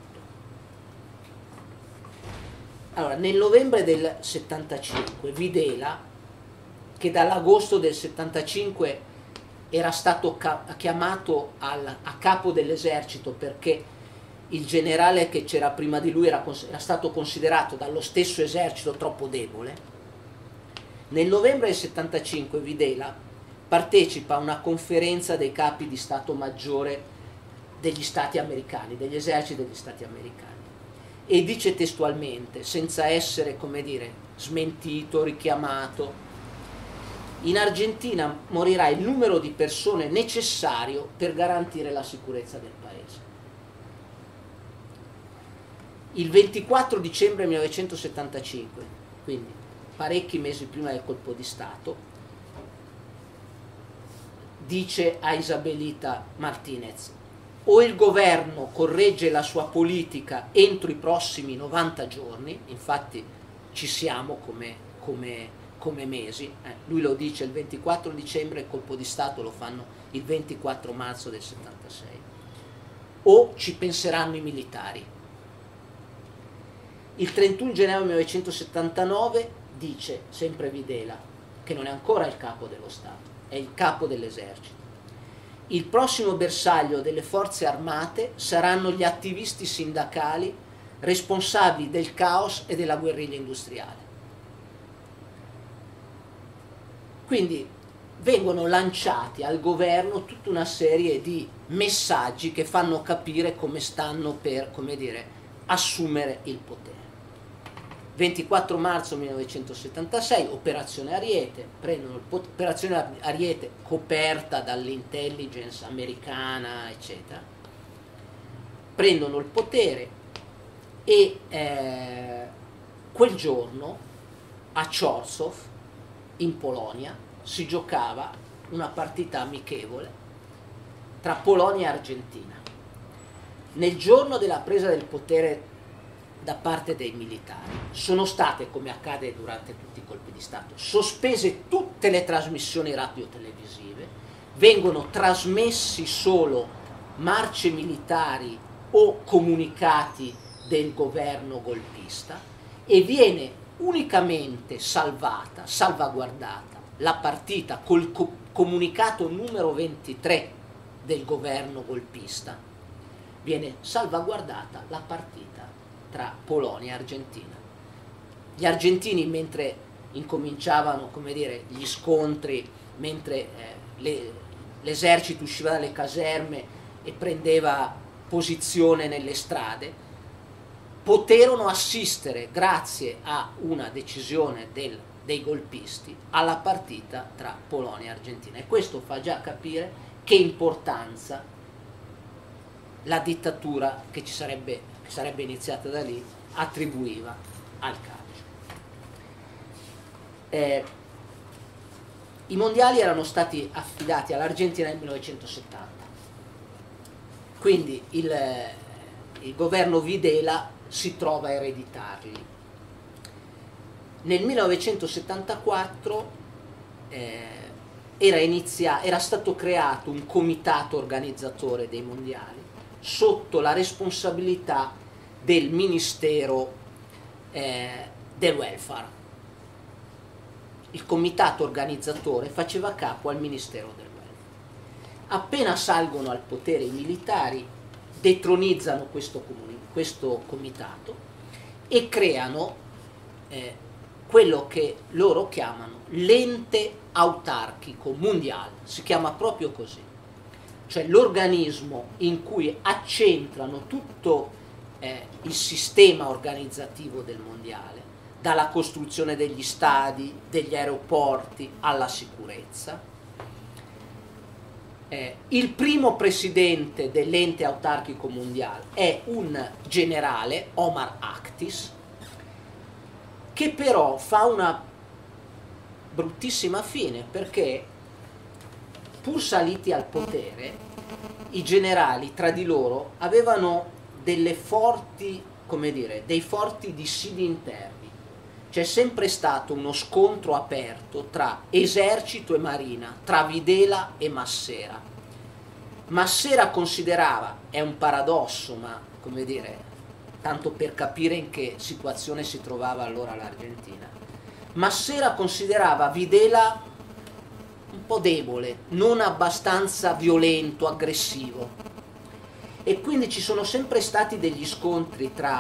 Allora, nel novembre del 75 Videla, che dall'agosto del 75 era stato chiamato a capo dell'esercito perché il generale che c'era prima di lui era stato considerato dallo stesso esercito troppo debole. Nel novembre del 75 Videla partecipa a una conferenza dei capi di Stato Maggiore degli Stati americani, degli eserciti degli Stati americani, e dice testualmente, senza essere, come dire, smentito, richiamato: in Argentina morirà il numero di persone necessario per garantire la sicurezza del paese. Il 24 dicembre 1975, quindi parecchi mesi prima del colpo di Stato, dice a Isabelita Martinez: o il governo corregge la sua politica entro i prossimi 90 giorni, infatti ci siamo come mesi, lui lo dice il 24 dicembre, il colpo di Stato lo fanno il 24 marzo del 76, o ci penseranno i militari. Il 31 gennaio 1979 dice, sempre Videla, che non è ancora il capo dello Stato, è il capo dell'esercito: il prossimo bersaglio delle forze armate saranno gli attivisti sindacali responsabili del caos e della guerriglia industriale. Quindi vengono lanciati al governo tutta una serie di messaggi che fanno capire come stanno per, come dire, assumere il potere. 24 marzo 1976, Operazione Ariete, Operazione Ariete coperta dall'intelligence americana, eccetera, prendono il potere e quel giorno a Chorzów, in Polonia, si giocava una partita amichevole tra Polonia e Argentina. Nel giorno della presa del potere da parte dei militari sono state, come accade durante tutti i colpi di Stato, sospese tutte le trasmissioni radio-televisive, vengono trasmessi solo marce militari o comunicati del governo golpista e viene unicamente salvaguardata la partita col comunicato numero 23 del governo golpista, viene salvaguardata la partita tra Polonia e Argentina. Gli argentini, mentre incominciavano, come dire, gli scontri, mentre l'esercito usciva dalle caserme e prendeva posizione nelle strade, poterono assistere, grazie a una decisione dei golpisti, alla partita tra Polonia e Argentina. E questo fa già capire che importanza la dittatura che sarebbe iniziata da lì attribuiva al calcio. I mondiali erano stati affidati all'Argentina nel 1970, quindi il governo Videla si trova a ereditarli. Nel 1974 era stato creato un comitato organizzatore dei mondiali sotto la responsabilità del Ministero del Welfare. Il comitato organizzatore faceva capo al Ministero del Welfare. Appena salgono al potere i militari, detronizzano questo comitato e creano quello che loro chiamano l'ente autarchico mondiale, si chiama proprio così, cioè l'organismo in cui accentrano tutto il sistema organizzativo del mondiale, dalla costruzione degli stadi, degli aeroporti alla sicurezza. Il primo presidente dell'ente autarchico mondiale è un generale, Omar Akhtis, che però fa una bruttissima fine, perché pur saliti al potere i generali tra di loro avevano dei forti dissidi interni. C'è sempre stato uno scontro aperto tra esercito e marina, tra Videla e Massera. Massera considerava, è un paradosso, ma tanto per capire in che situazione si trovava allora l'Argentina, Massera considerava Videla un po' debole, non abbastanza violento, aggressivo, e quindi ci sono sempre stati degli scontri tra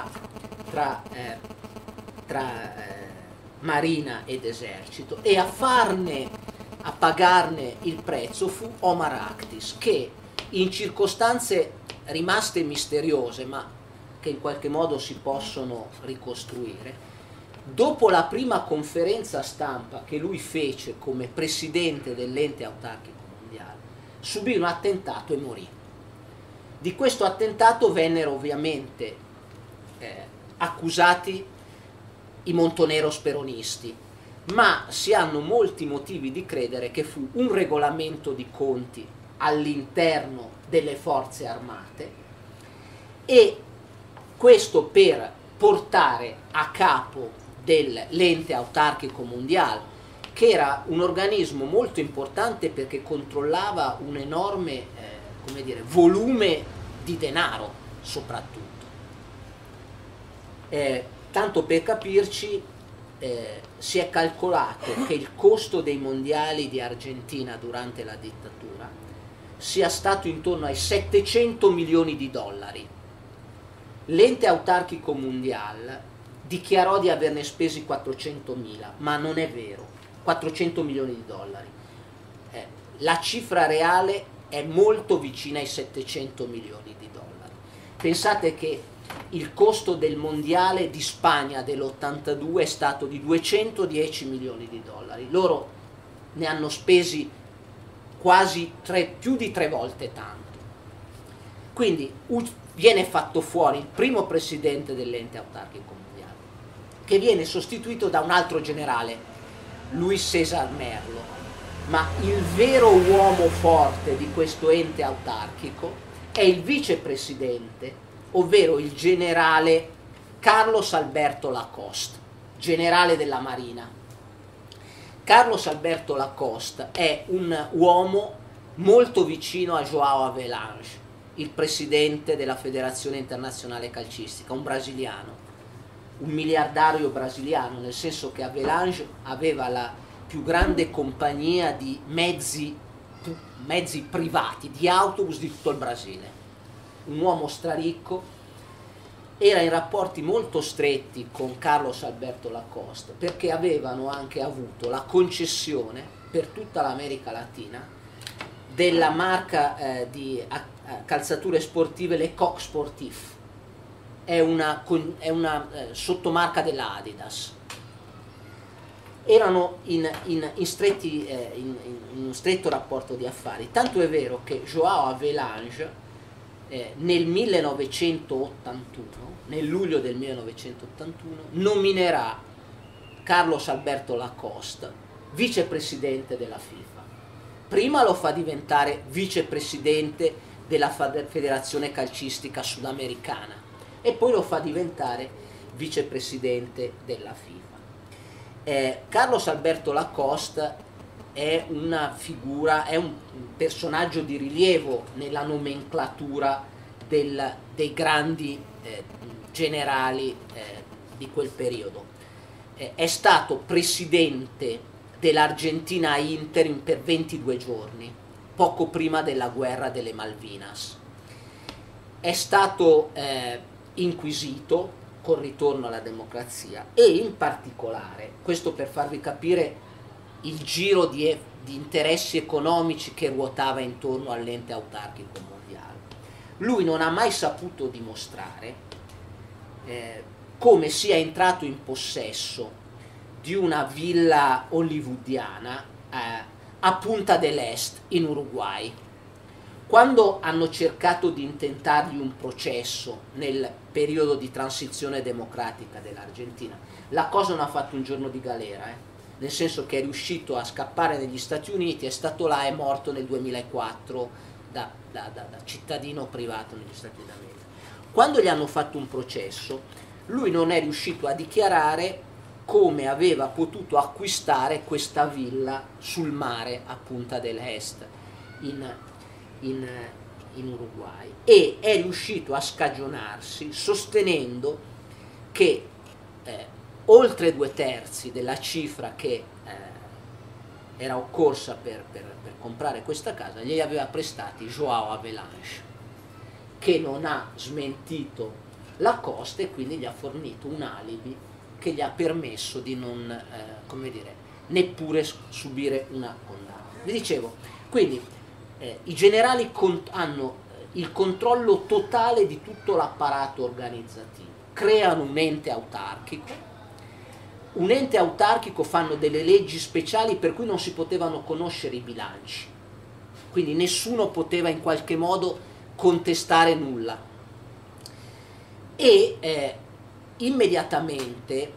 marina ed esercito, e a pagarne il prezzo fu Omar Akhtis, che in circostanze rimaste misteriose ma che in qualche modo si possono ricostruire, dopo la prima conferenza stampa che lui fece come presidente dell'ente autarchico mondiale, subì un attentato e morì. Di questo attentato vennero ovviamente accusati i montoneros peronisti, ma si hanno molti motivi di credere che fu un regolamento di conti all'interno delle forze armate, e questo per portare a capo dell'ente autarchico mondiale, che era un organismo molto importante perché controllava un enorme volume di denaro soprattutto. Tanto per capirci, si è calcolato che il costo dei mondiali di Argentina durante la dittatura sia stato intorno ai 700 milioni di dollari. L'ente autarchico mondiale dichiarò di averne spesi 400.000, ma non è vero, 400 milioni di dollari. La cifra reale è molto vicina ai 700 milioni di dollari. Pensate che il costo del mondiale di Spagna dell'82 è stato di 210 milioni di dollari, loro ne hanno spesi quasi più di 3 volte tanto. Quindi viene fatto fuori il primo presidente dell'ente autarchico mondiale, che viene sostituito da un altro generale, Luis César Merlo, ma il vero uomo forte di questo ente autarchico è il vicepresidente, ovvero il generale Carlos Alberto Lacoste, generale della Marina. Carlos Alberto Lacoste è un uomo molto vicino a João Havelange, il presidente della Federazione Internazionale Calcistica, un brasiliano, un miliardario brasiliano, nel senso che Havelange aveva la più grande compagnia di mezzi privati, di autobus di tutto il Brasile. Un uomo straricco, era in rapporti molto stretti con Carlos Alberto Lacoste, perché avevano anche avuto la concessione per tutta l'America Latina della marca di calzature sportive le Coq Sportif, è una sottomarca della Adidas. Erano in un stretto rapporto di affari, tanto è vero che Joao Havelange nel 1981, nel luglio del 1981, nominerà Carlos Alberto Lacoste vicepresidente della FIFA. Prima lo fa diventare vicepresidente della Federazione Calcistica Sudamericana e poi lo fa diventare vicepresidente della FIFA. Carlos Alberto Lacoste è una figura, è un personaggio di rilievo nella nomenclatura dei grandi generali di quel periodo. È stato presidente dell'Argentina Interim per 22 giorni, poco prima della guerra delle Malvinas. È stato inquisito col ritorno alla democrazia e in particolare, questo per farvi capire il giro di interessi economici che ruotava intorno all'ente autarchico mondiale, lui non ha mai saputo dimostrare come sia entrato in possesso di una villa hollywoodiana a Punta del Este in Uruguay. Quando hanno cercato di intentargli un processo nel periodo di transizione democratica dell'Argentina, la cosa non ha fatto un giorno di galera, nel senso che è riuscito a scappare negli Stati Uniti, è stato là, è morto nel 2004 da cittadino privato negli Stati Uniti d'America. Quando gli hanno fatto un processo, lui non è riuscito a dichiarare come aveva potuto acquistare questa villa sul mare a Punta del Este in Uruguay, e è riuscito a scagionarsi sostenendo che oltre 2/3 della cifra che era occorsa per comprare questa casa glieli aveva prestati Joao Havelange, che non ha smentito Lacoste e quindi gli ha fornito un alibi che gli ha permesso di non neppure subire una condanna. Vi dicevo, quindi i generali hanno il controllo totale di tutto l'apparato organizzativo, creano un ente autarchico, fanno delle leggi speciali per cui non si potevano conoscere i bilanci, quindi nessuno poteva in qualche modo contestare nulla, e immediatamente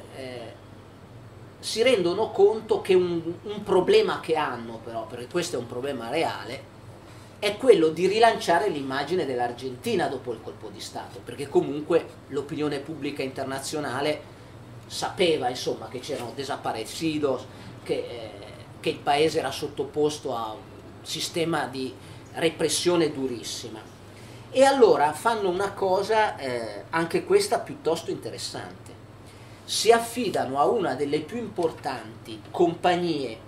si rendono conto che un problema che hanno, però, perché questo è un problema reale, è quello di rilanciare l'immagine dell'Argentina dopo il colpo di Stato, perché comunque l'opinione pubblica internazionale sapeva, insomma, che c'erano desaparecidos, che il paese era sottoposto a un sistema di repressione durissima. E allora fanno una cosa, anche questa piuttosto interessante. Si affidano a una delle più importanti compagnie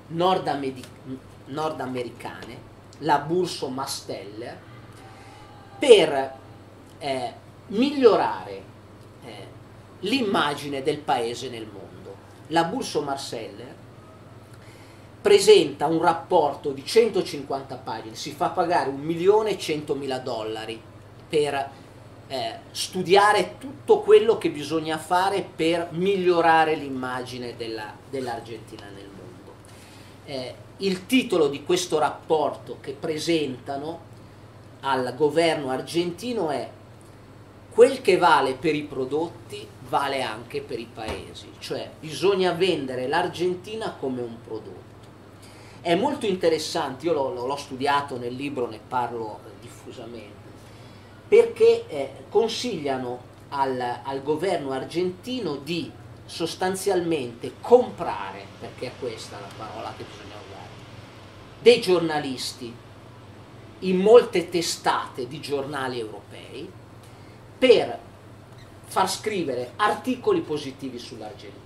nordamericane, la Burson-Marsteller, per migliorare l'immagine del paese nel mondo. La Burson-Marsteller presenta un rapporto di 150 pagine, si fa pagare $1.100.000 per studiare tutto quello che bisogna fare per migliorare l'immagine dell'Argentina nel mondo. Il titolo di questo rapporto che presentano al governo argentino è: quel che vale per i prodotti vale anche per i paesi, cioè bisogna vendere l'Argentina come un prodotto. È molto interessante, io l'ho studiato nel libro, ne parlo diffusamente, perché consigliano al governo argentino di sostanzialmente comprare, perché è questa la parola che bisogna usare, dei giornalisti in molte testate di giornali europei per far scrivere articoli positivi sull'Argentina.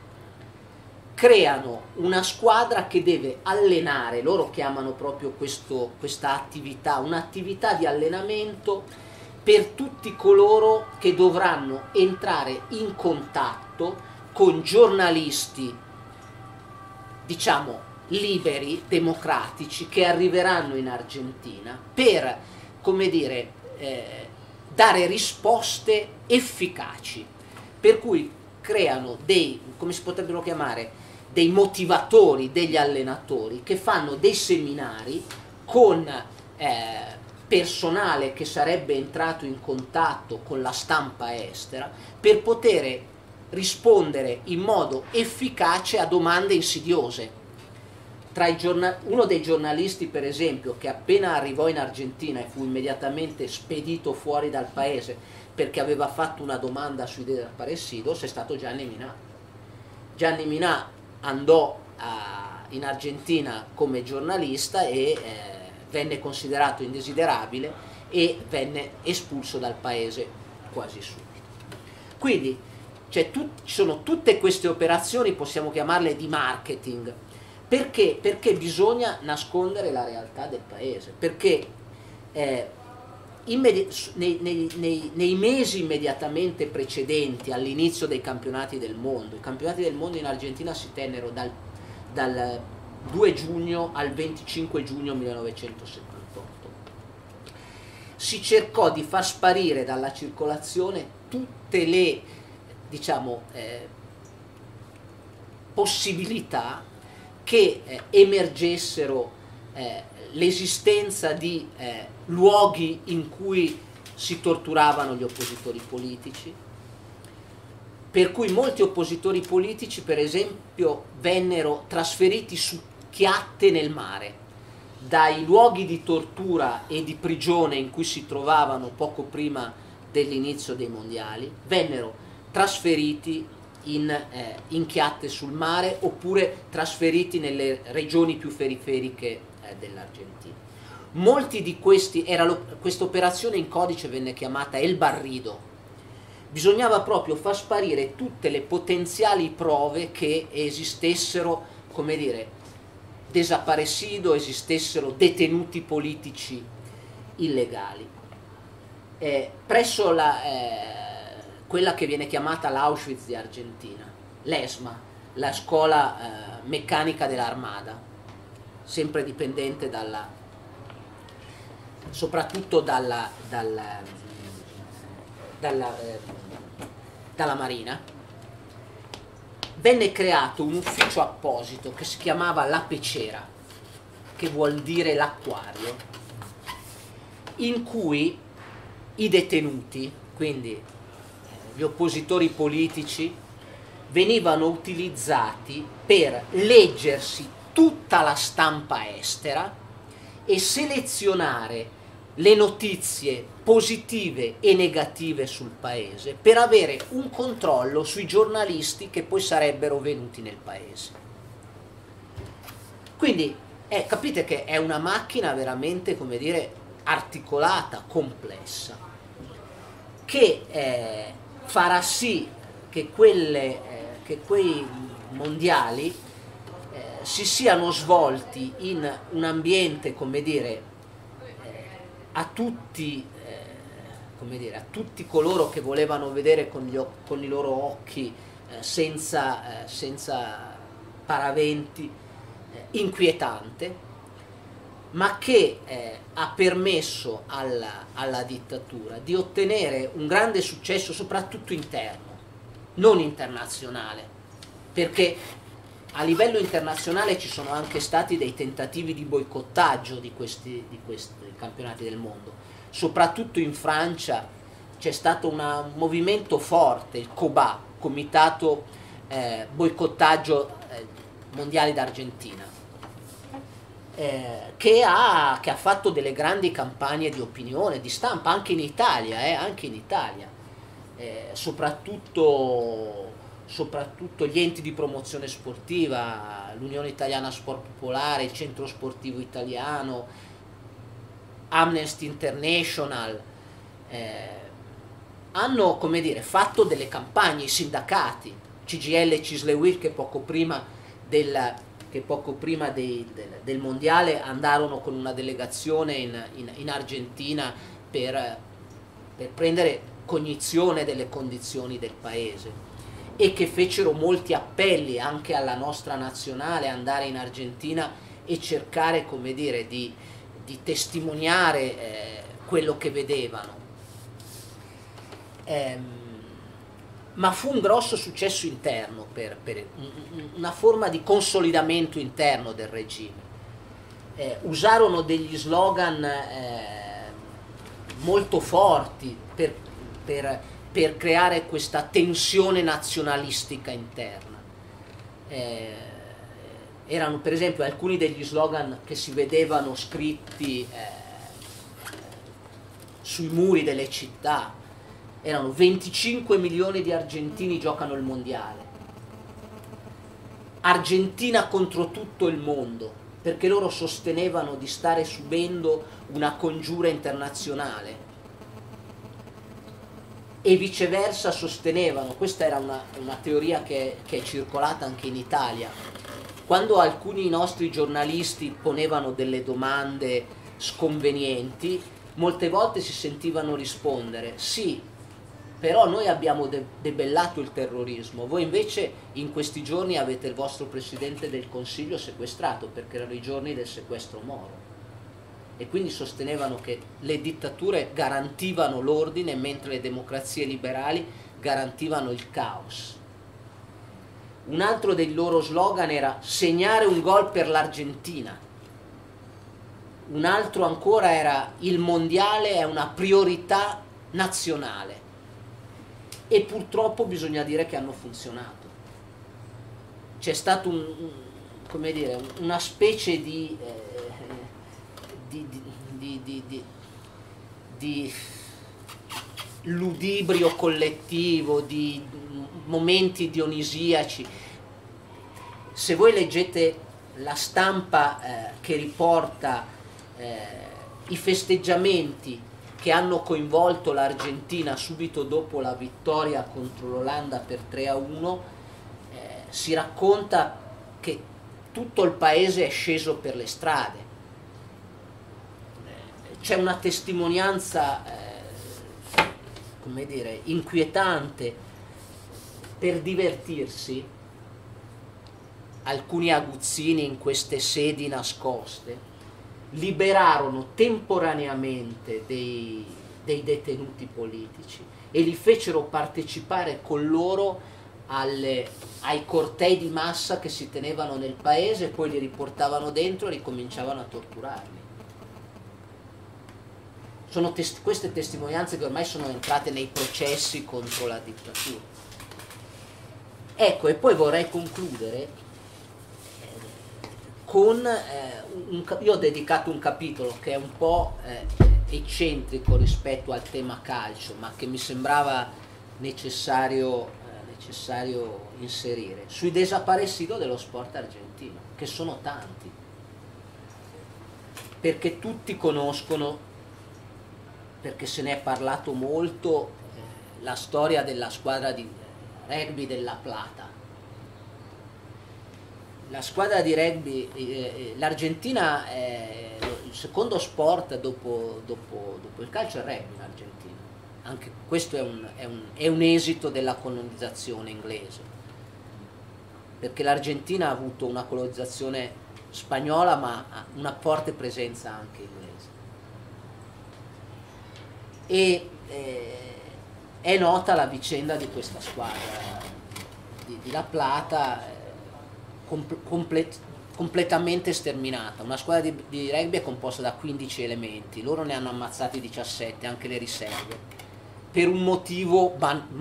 Creano una squadra che deve allenare, loro chiamano proprio questa attività, un'attività di allenamento per tutti coloro che dovranno entrare in contatto con giornalisti, diciamo, liberi, democratici, che arriveranno in Argentina per come dire, dare risposte efficaci, per cui creano dei, come si potrebbero chiamare, dei motivatori degli allenatori che fanno dei seminari con personale che sarebbe entrato in contatto con la stampa estera per poter rispondere in modo efficace a domande insidiose. Uno dei giornalisti, per esempio, che appena arrivò in Argentina e fu immediatamente spedito fuori dal paese perché aveva fatto una domanda sui desaparecidos, è stato Gianni Minà. Gianni Minà andò in Argentina come giornalista e venne considerato indesiderabile e venne espulso dal paese quasi subito. Quindi ci sono tutte queste operazioni, possiamo chiamarle di marketing. Perché? Perché bisogna nascondere la realtà del paese, perché nei mesi immediatamente precedenti all'inizio dei campionati del mondo, i campionati del mondo in Argentina si tennero dal 2 giugno al 25 giugno 1978. Si cercò di far sparire dalla circolazione tutte le, diciamo, possibilità che emergessero l'esistenza di luoghi in cui si torturavano gli oppositori politici, per cui molti oppositori politici, per esempio, vennero trasferiti su chiatte nel mare, dai luoghi di tortura e di prigione in cui si trovavano poco prima dell'inizio dei mondiali, vennero trasferiti in chiatte sul mare oppure trasferiti nelle regioni più periferiche dell'Argentina. Molti di questi, questa operazione in codice venne chiamata El Barrido. Bisognava proprio far sparire tutte le potenziali prove che esistessero, come dire, desaparecido, esistessero detenuti politici illegali. Presso quella che viene chiamata l'Auschwitz di Argentina, l'ESMA, la scuola meccanica dell'Armada, sempre dipendente soprattutto dalla Marina, venne creato un ufficio apposito che si chiamava La Pecera, che vuol dire l'acquario, in cui i detenuti, quindi gli oppositori politici, venivano utilizzati per leggersi tutta la stampa estera e selezionare le notizie positive e negative sul paese per avere un controllo sui giornalisti che poi sarebbero venuti nel paese. Quindi capite che è una macchina veramente, come dire, articolata, complessa, che farà sì che quei mondiali si siano svolti in un ambiente, come dire, a tutti coloro che volevano vedere con i loro occhi senza paraventi, inquietante, ma che ha permesso alla dittatura di ottenere un grande successo soprattutto interno, non internazionale, perché a livello internazionale ci sono anche stati dei tentativi di boicottaggio di questi campionati del mondo. Soprattutto in Francia c'è stato un movimento forte, il COBA, Comitato Boicottaggio Mondiali d'Argentina, che ha fatto delle grandi campagne di opinione, di stampa, anche in Italia, soprattutto gli enti di promozione sportiva, l'Unione Italiana Sport Popolare, il Centro Sportivo Italiano, Amnesty International, hanno, come dire, fatto delle campagne, i sindacati, CGIL e CISLEUIL, che poco prima del mondiale andarono con una delegazione in Argentina per prendere cognizione delle condizioni del paese, e che fecero molti appelli anche alla nostra nazionale andare in Argentina e cercare, come dire, di testimoniare quello che vedevano. Ma fu un grosso successo interno, per una forma di consolidamento interno del regime. Usarono degli slogan molto forti per creare questa tensione nazionalistica interna. Erano per esempio alcuni degli slogan che si vedevano scritti sui muri delle città. Erano 25 milioni di argentini giocano il mondiale, Argentina contro tutto il mondo, perché loro sostenevano di stare subendo una congiura internazionale, e viceversa sostenevano, questa era una teoria che è circolata anche in Italia, quando alcuni nostri giornalisti ponevano delle domande sconvenienti, molte volte si sentivano rispondere sì, però noi abbiamo debellato il terrorismo, voi invece in questi giorni avete il vostro Presidente del Consiglio sequestrato, perché erano i giorni del sequestro Moro, e quindi sostenevano che le dittature garantivano l'ordine mentre le democrazie liberali garantivano il caos. Un altro dei loro slogan era segnare un gol per l'Argentina, un altro ancora era il mondiale è una priorità nazionale, e purtroppo bisogna dire che hanno funzionato. C'è stato come dire, una specie di ludibrio collettivo, di momenti dionisiaci. Se voi leggete la stampa che riporta i festeggiamenti che hanno coinvolto l'Argentina subito dopo la vittoria contro l'Olanda per 3-1, si racconta che tutto il paese è sceso per le strade. C'è una testimonianza, come dire, inquietante. Per divertirsi, alcuni aguzzini in queste sedi nascoste liberarono temporaneamente dei detenuti politici e li fecero partecipare con loro ai cortei di massa che si tenevano nel paese, poi li riportavano dentro e ricominciavano a torturarli. Sono queste testimonianze che ormai sono entrate nei processi contro la dittatura. Ecco, e poi vorrei concludere con io ho dedicato un capitolo che è un po' eccentrico rispetto al tema calcio, ma che mi sembrava necessario inserire, sui desaparecidos dello sport argentino, che sono tanti, perché tutti conoscono, perché se ne è parlato molto, la storia della squadra di rugby della Plata. La squadra di rugby, l'Argentina è il secondo sport dopo il calcio è il rugby in Argentina. Anche questo è un esito della colonizzazione inglese, perché l'Argentina ha avuto una colonizzazione spagnola ma una forte presenza anche inglese. E è nota la vicenda di questa squadra di La Plata, completamente sterminata. Una squadra di rugby è composta da 15 elementi, loro ne hanno ammazzati 17, anche le riserve, per un motivo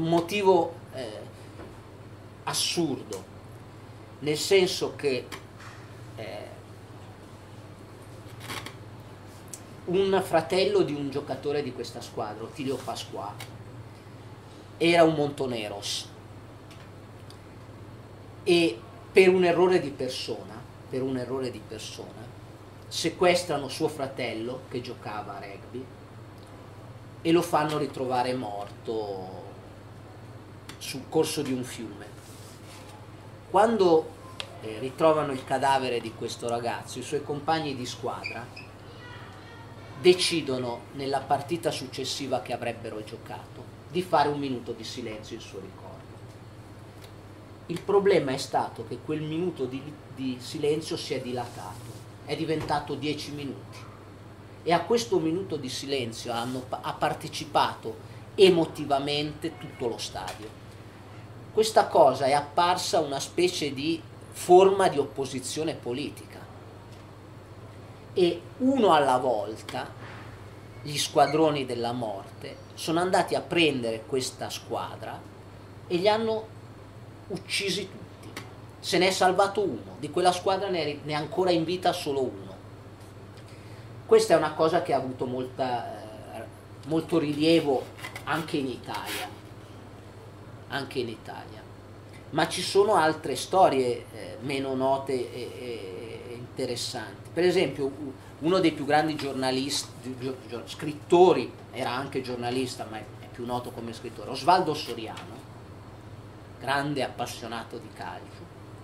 assurdo, nel senso che un fratello di un giocatore di questa squadra, Otilio Pasqua, era un Montoneros, e per un errore di persona sequestrano suo fratello che giocava a rugby e lo fanno ritrovare morto sul corso di un fiume. Quando ritrovano il cadavere di questo ragazzo, i suoi compagni di squadra decidono nella partita successiva che avrebbero giocato di fare un minuto di silenzio in suo ricordo. Il problema è stato che quel minuto di silenzio si è dilatato, è diventato 10 minuti, e a questo minuto di silenzio ha partecipato emotivamente tutto lo stadio. Questa cosa è apparsa una specie di forma di opposizione politica, e uno alla volta gli squadroni della morte sono andati a prendere questa squadra e li hanno uccisi tutti. Se ne è salvato uno, di quella squadra ne è ancora in vita solo uno. Questa è una cosa che ha avuto molto rilievo anche in Italia. Ma ci sono altre storie meno note e interessanti. Per esempio, uno dei più grandi scrittori, era anche giornalista, ma è più noto come scrittore, Osvaldo Soriano, grande appassionato di calcio.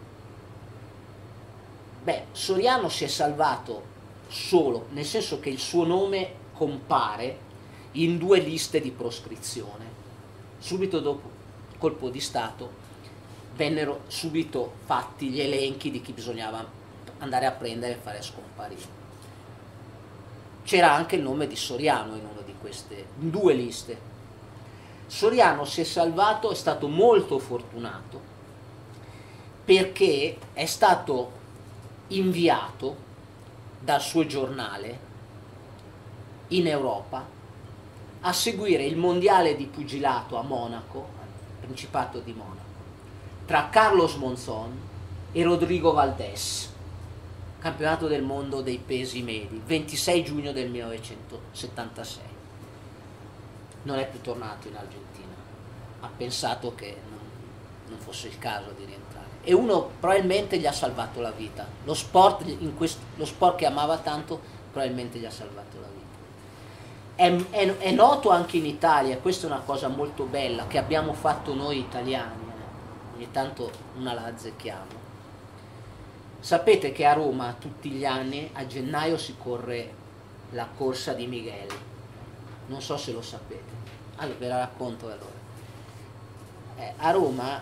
Soriano si è salvato solo, nel senso che il suo nome compare in 2 liste di proscrizione. Subito dopo il colpo di Stato vennero subito fatti gli elenchi di chi bisognava andare a prendere e fare scomparire. C'era anche il nome di Soriano in una di queste 2 liste. Soriano si è salvato, è stato molto fortunato, perché è stato inviato dal suo giornale in Europa a seguire il mondiale di pugilato a Monaco, Principato di Monaco, tra Carlos Monzon e Rodrigo Valdés, campionato del mondo dei pesi medi, 26 giugno del 1976. Non è più tornato in Argentina, ha pensato che non fosse il caso di rientrare. E uno probabilmente gli ha salvato la vita. Lo sport che amava tanto probabilmente gli ha salvato la vita. È noto anche in Italia, questa è una cosa molto bella che abbiamo fatto noi italiani, ogni tanto una la azzecchiamo. Sapete che a Roma tutti gli anni a gennaio si corre la corsa di Miguel, non so se lo sapete, allora ve la racconto allora. A Roma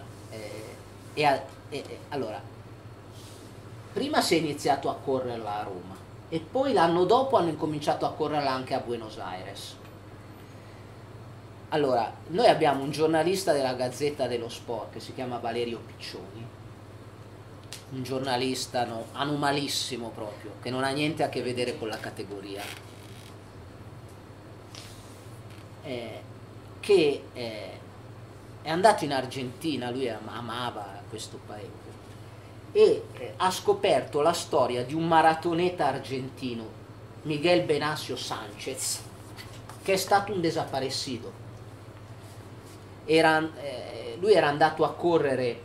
allora prima si è iniziato a correrla a Roma e poi l'anno dopo hanno incominciato a correrla anche a Buenos Aires. Allora, noi abbiamo un giornalista della Gazzetta dello Sport che si chiama Valerio Piccioni, un giornalista anomalissimo proprio, che non ha niente a che vedere con la categoria, che è andato in Argentina, lui amava questo paese, e ha scoperto la storia di un maratoneta argentino, Miguel Venancio Sánchez, che è stato un desaparecido. Lui era andato a correre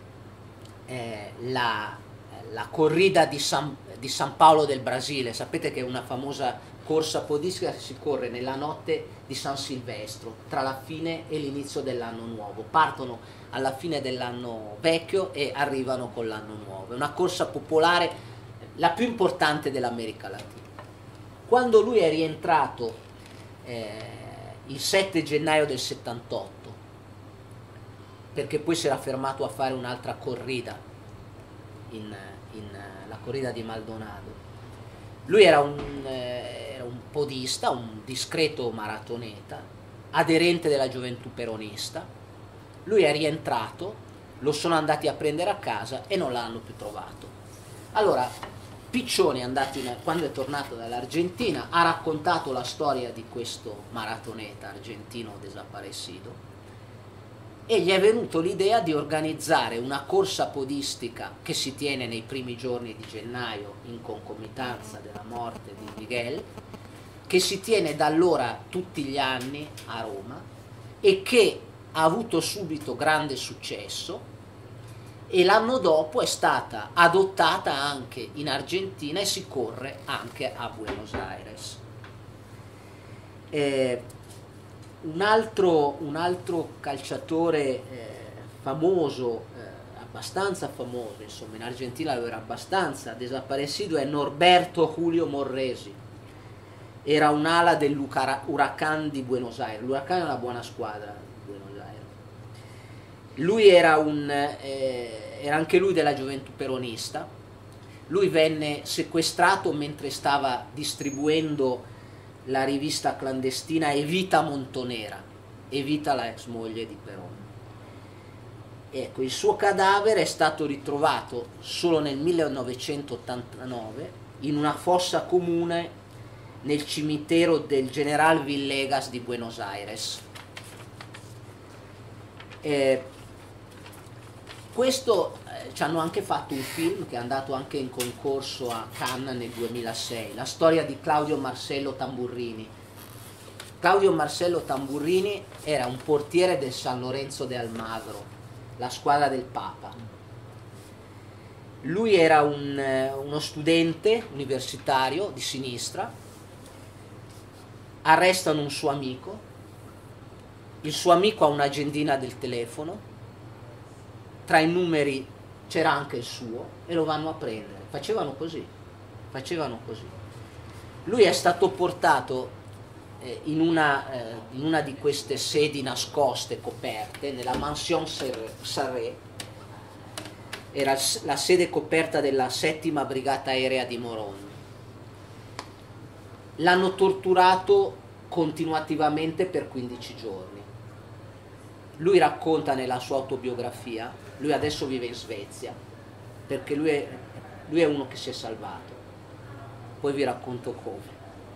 la corrida di San Paolo del Brasile. Sapete che è una famosa corsa podistica che si corre nella notte di San Silvestro, tra la fine e l'inizio dell'anno nuovo. Partono alla fine dell'anno vecchio e arrivano con l'anno nuovo. È una corsa popolare, la più importante dell'America Latina. Quando lui è rientrato il 7 gennaio del 78, perché poi si era fermato a fare un'altra corrida, la corrida di Maldonado. Lui era un podista, un discreto maratoneta, aderente della gioventù peronista. Lui è rientrato, lo sono andati a prendere a casa e non l'hanno più trovato. Allora Piccioni, quando è tornato dall'Argentina, ha raccontato la storia di questo maratoneta argentino desaparecido e gli è venuto l'idea di organizzare una corsa podistica che si tiene nei primi giorni di gennaio in concomitanza della morte di Miguel, che si tiene da allora tutti gli anni a Roma e che ha avuto subito grande successo, e l'anno dopo è stata adottata anche in Argentina e si corre anche a Buenos Aires. Un altro calciatore famoso, abbastanza famoso, insomma in Argentina lo era abbastanza, desaparecido, è Norberto Julio Morresi. Era un'ala del Huracán di Buenos Aires. L'Huracán è una buona squadra di Buenos Aires. Lui era anche lui della gioventù peronista. Lui venne sequestrato mentre stava distribuendo la rivista clandestina Evita Montonera, Evita la ex moglie di Perón. Ecco, il suo cadavere è stato ritrovato solo nel 1989 in una fossa comune nel cimitero del General Villegas di Buenos Aires. Questo ci hanno anche fatto un film che è andato anche in concorso a Cannes nel 2006, la storia di Claudio Marcello Tamburrini. Claudio Marcello Tamburrini era un portiere del San Lorenzo de Almagro, la squadra del Papa. Lui era uno studente universitario di sinistra, arrestano un suo amico, il suo amico ha un'agendina del telefono, tra i numeri c'era anche il suo e lo vanno a prendere. Facevano così. Lui è stato portato in una di queste sedi nascoste, coperte, nella Mansion Sarré, era la sede coperta della 7ª Brigata Aerea di Morón. L'hanno torturato continuativamente per 15 giorni. Lui racconta nella sua autobiografia, lui adesso vive in Svezia, perché lui è uno che si è salvato, poi vi racconto come.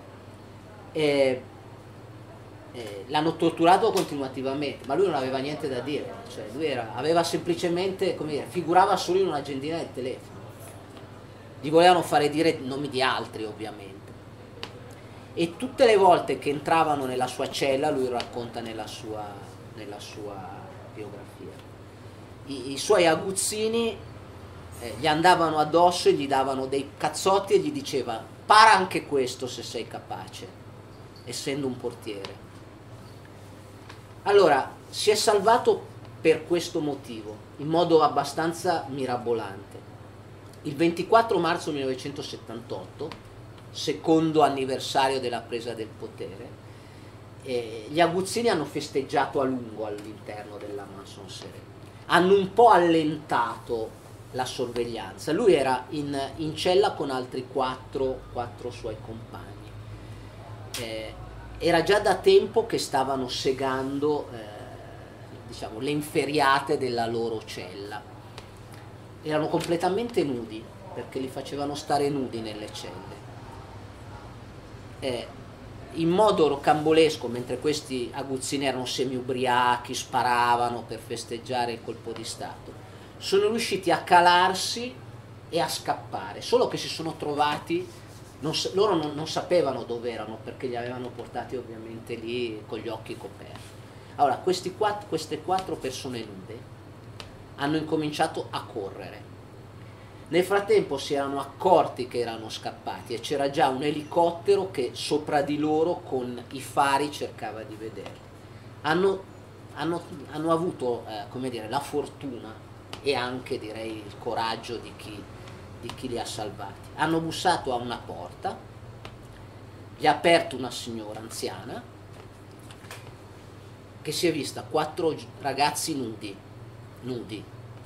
L'hanno torturato continuativamente, ma lui non aveva niente da dire, cioè lui aveva semplicemente, come dire, figurava solo in un'agendina del telefono. Gli volevano fare dire nomi di altri, ovviamente. E tutte le volte che entravano nella sua cella, lui racconta nella sua biografia, i suoi aguzzini gli andavano addosso e gli davano dei cazzotti e gli diceva: para anche questo se sei capace, essendo un portiere. Allora, si è salvato per questo motivo, in modo abbastanza mirabolante. Il 24 marzo 1978, secondo anniversario della presa del potere, gli aguzzini hanno festeggiato a lungo all'interno della Mansion Sarré. Hanno un po' allentato la sorveglianza. Lui era in cella con altri quattro suoi compagni. Era già da tempo che stavano segando diciamo, le inferriate della loro cella. Erano completamente nudi, perché li facevano stare nudi nelle celle. In modo rocambolesco, mentre questi aguzzini erano semi-ubriachi, sparavano per festeggiare il colpo di Stato, sono riusciti a calarsi e a scappare, solo che si sono trovati, loro non sapevano dove erano, perché li avevano portati ovviamente lì con gli occhi coperti. Allora, queste quattro persone nude hanno incominciato a correre. Nel frattempo si erano accorti che erano scappati e c'era già un elicottero che sopra di loro con i fari cercava di vederli. Hanno avuto come dire, la fortuna e anche, direi, il coraggio di chi li ha salvati. Hanno bussato a una porta, gli ha aperto una signora anziana che si è vista 4 ragazzi nudi,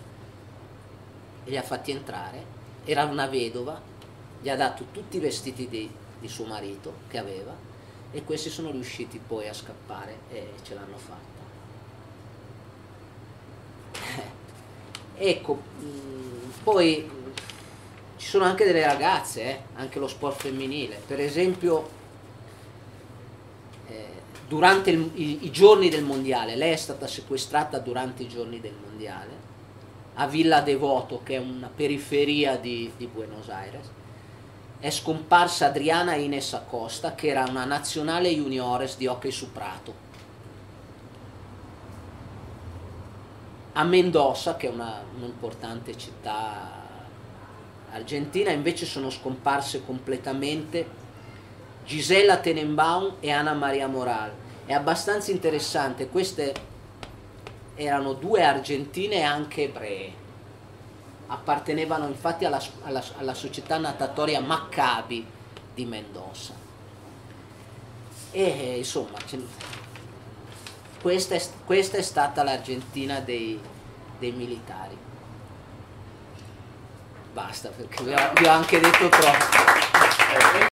e li ha fatti entrare. Era una vedova, gli ha dato tutti i vestiti di suo marito che aveva, e questi sono riusciti poi a scappare e ce l'hanno fatta. Ecco, poi ci sono anche delle ragazze, anche lo sport femminile. Per esempio, durante i giorni del mondiale, lei è stata sequestrata durante i giorni del mondiale a Villa Devoto, che è una periferia di Buenos Aires. È scomparsa Adriana Ines Acosta, che era una nazionale juniores di hockey su prato. A Mendoza, che è un'importante città argentina, invece sono scomparse completamente Gisela Tenenbaum e Ana Maria Moral. È abbastanza interessante, queste erano 2 argentine e anche ebree, appartenevano infatti alla società natatoria Maccabi di Mendoza. E insomma, questa è stata l'Argentina dei militari. Basta, perché vi ho anche detto troppo.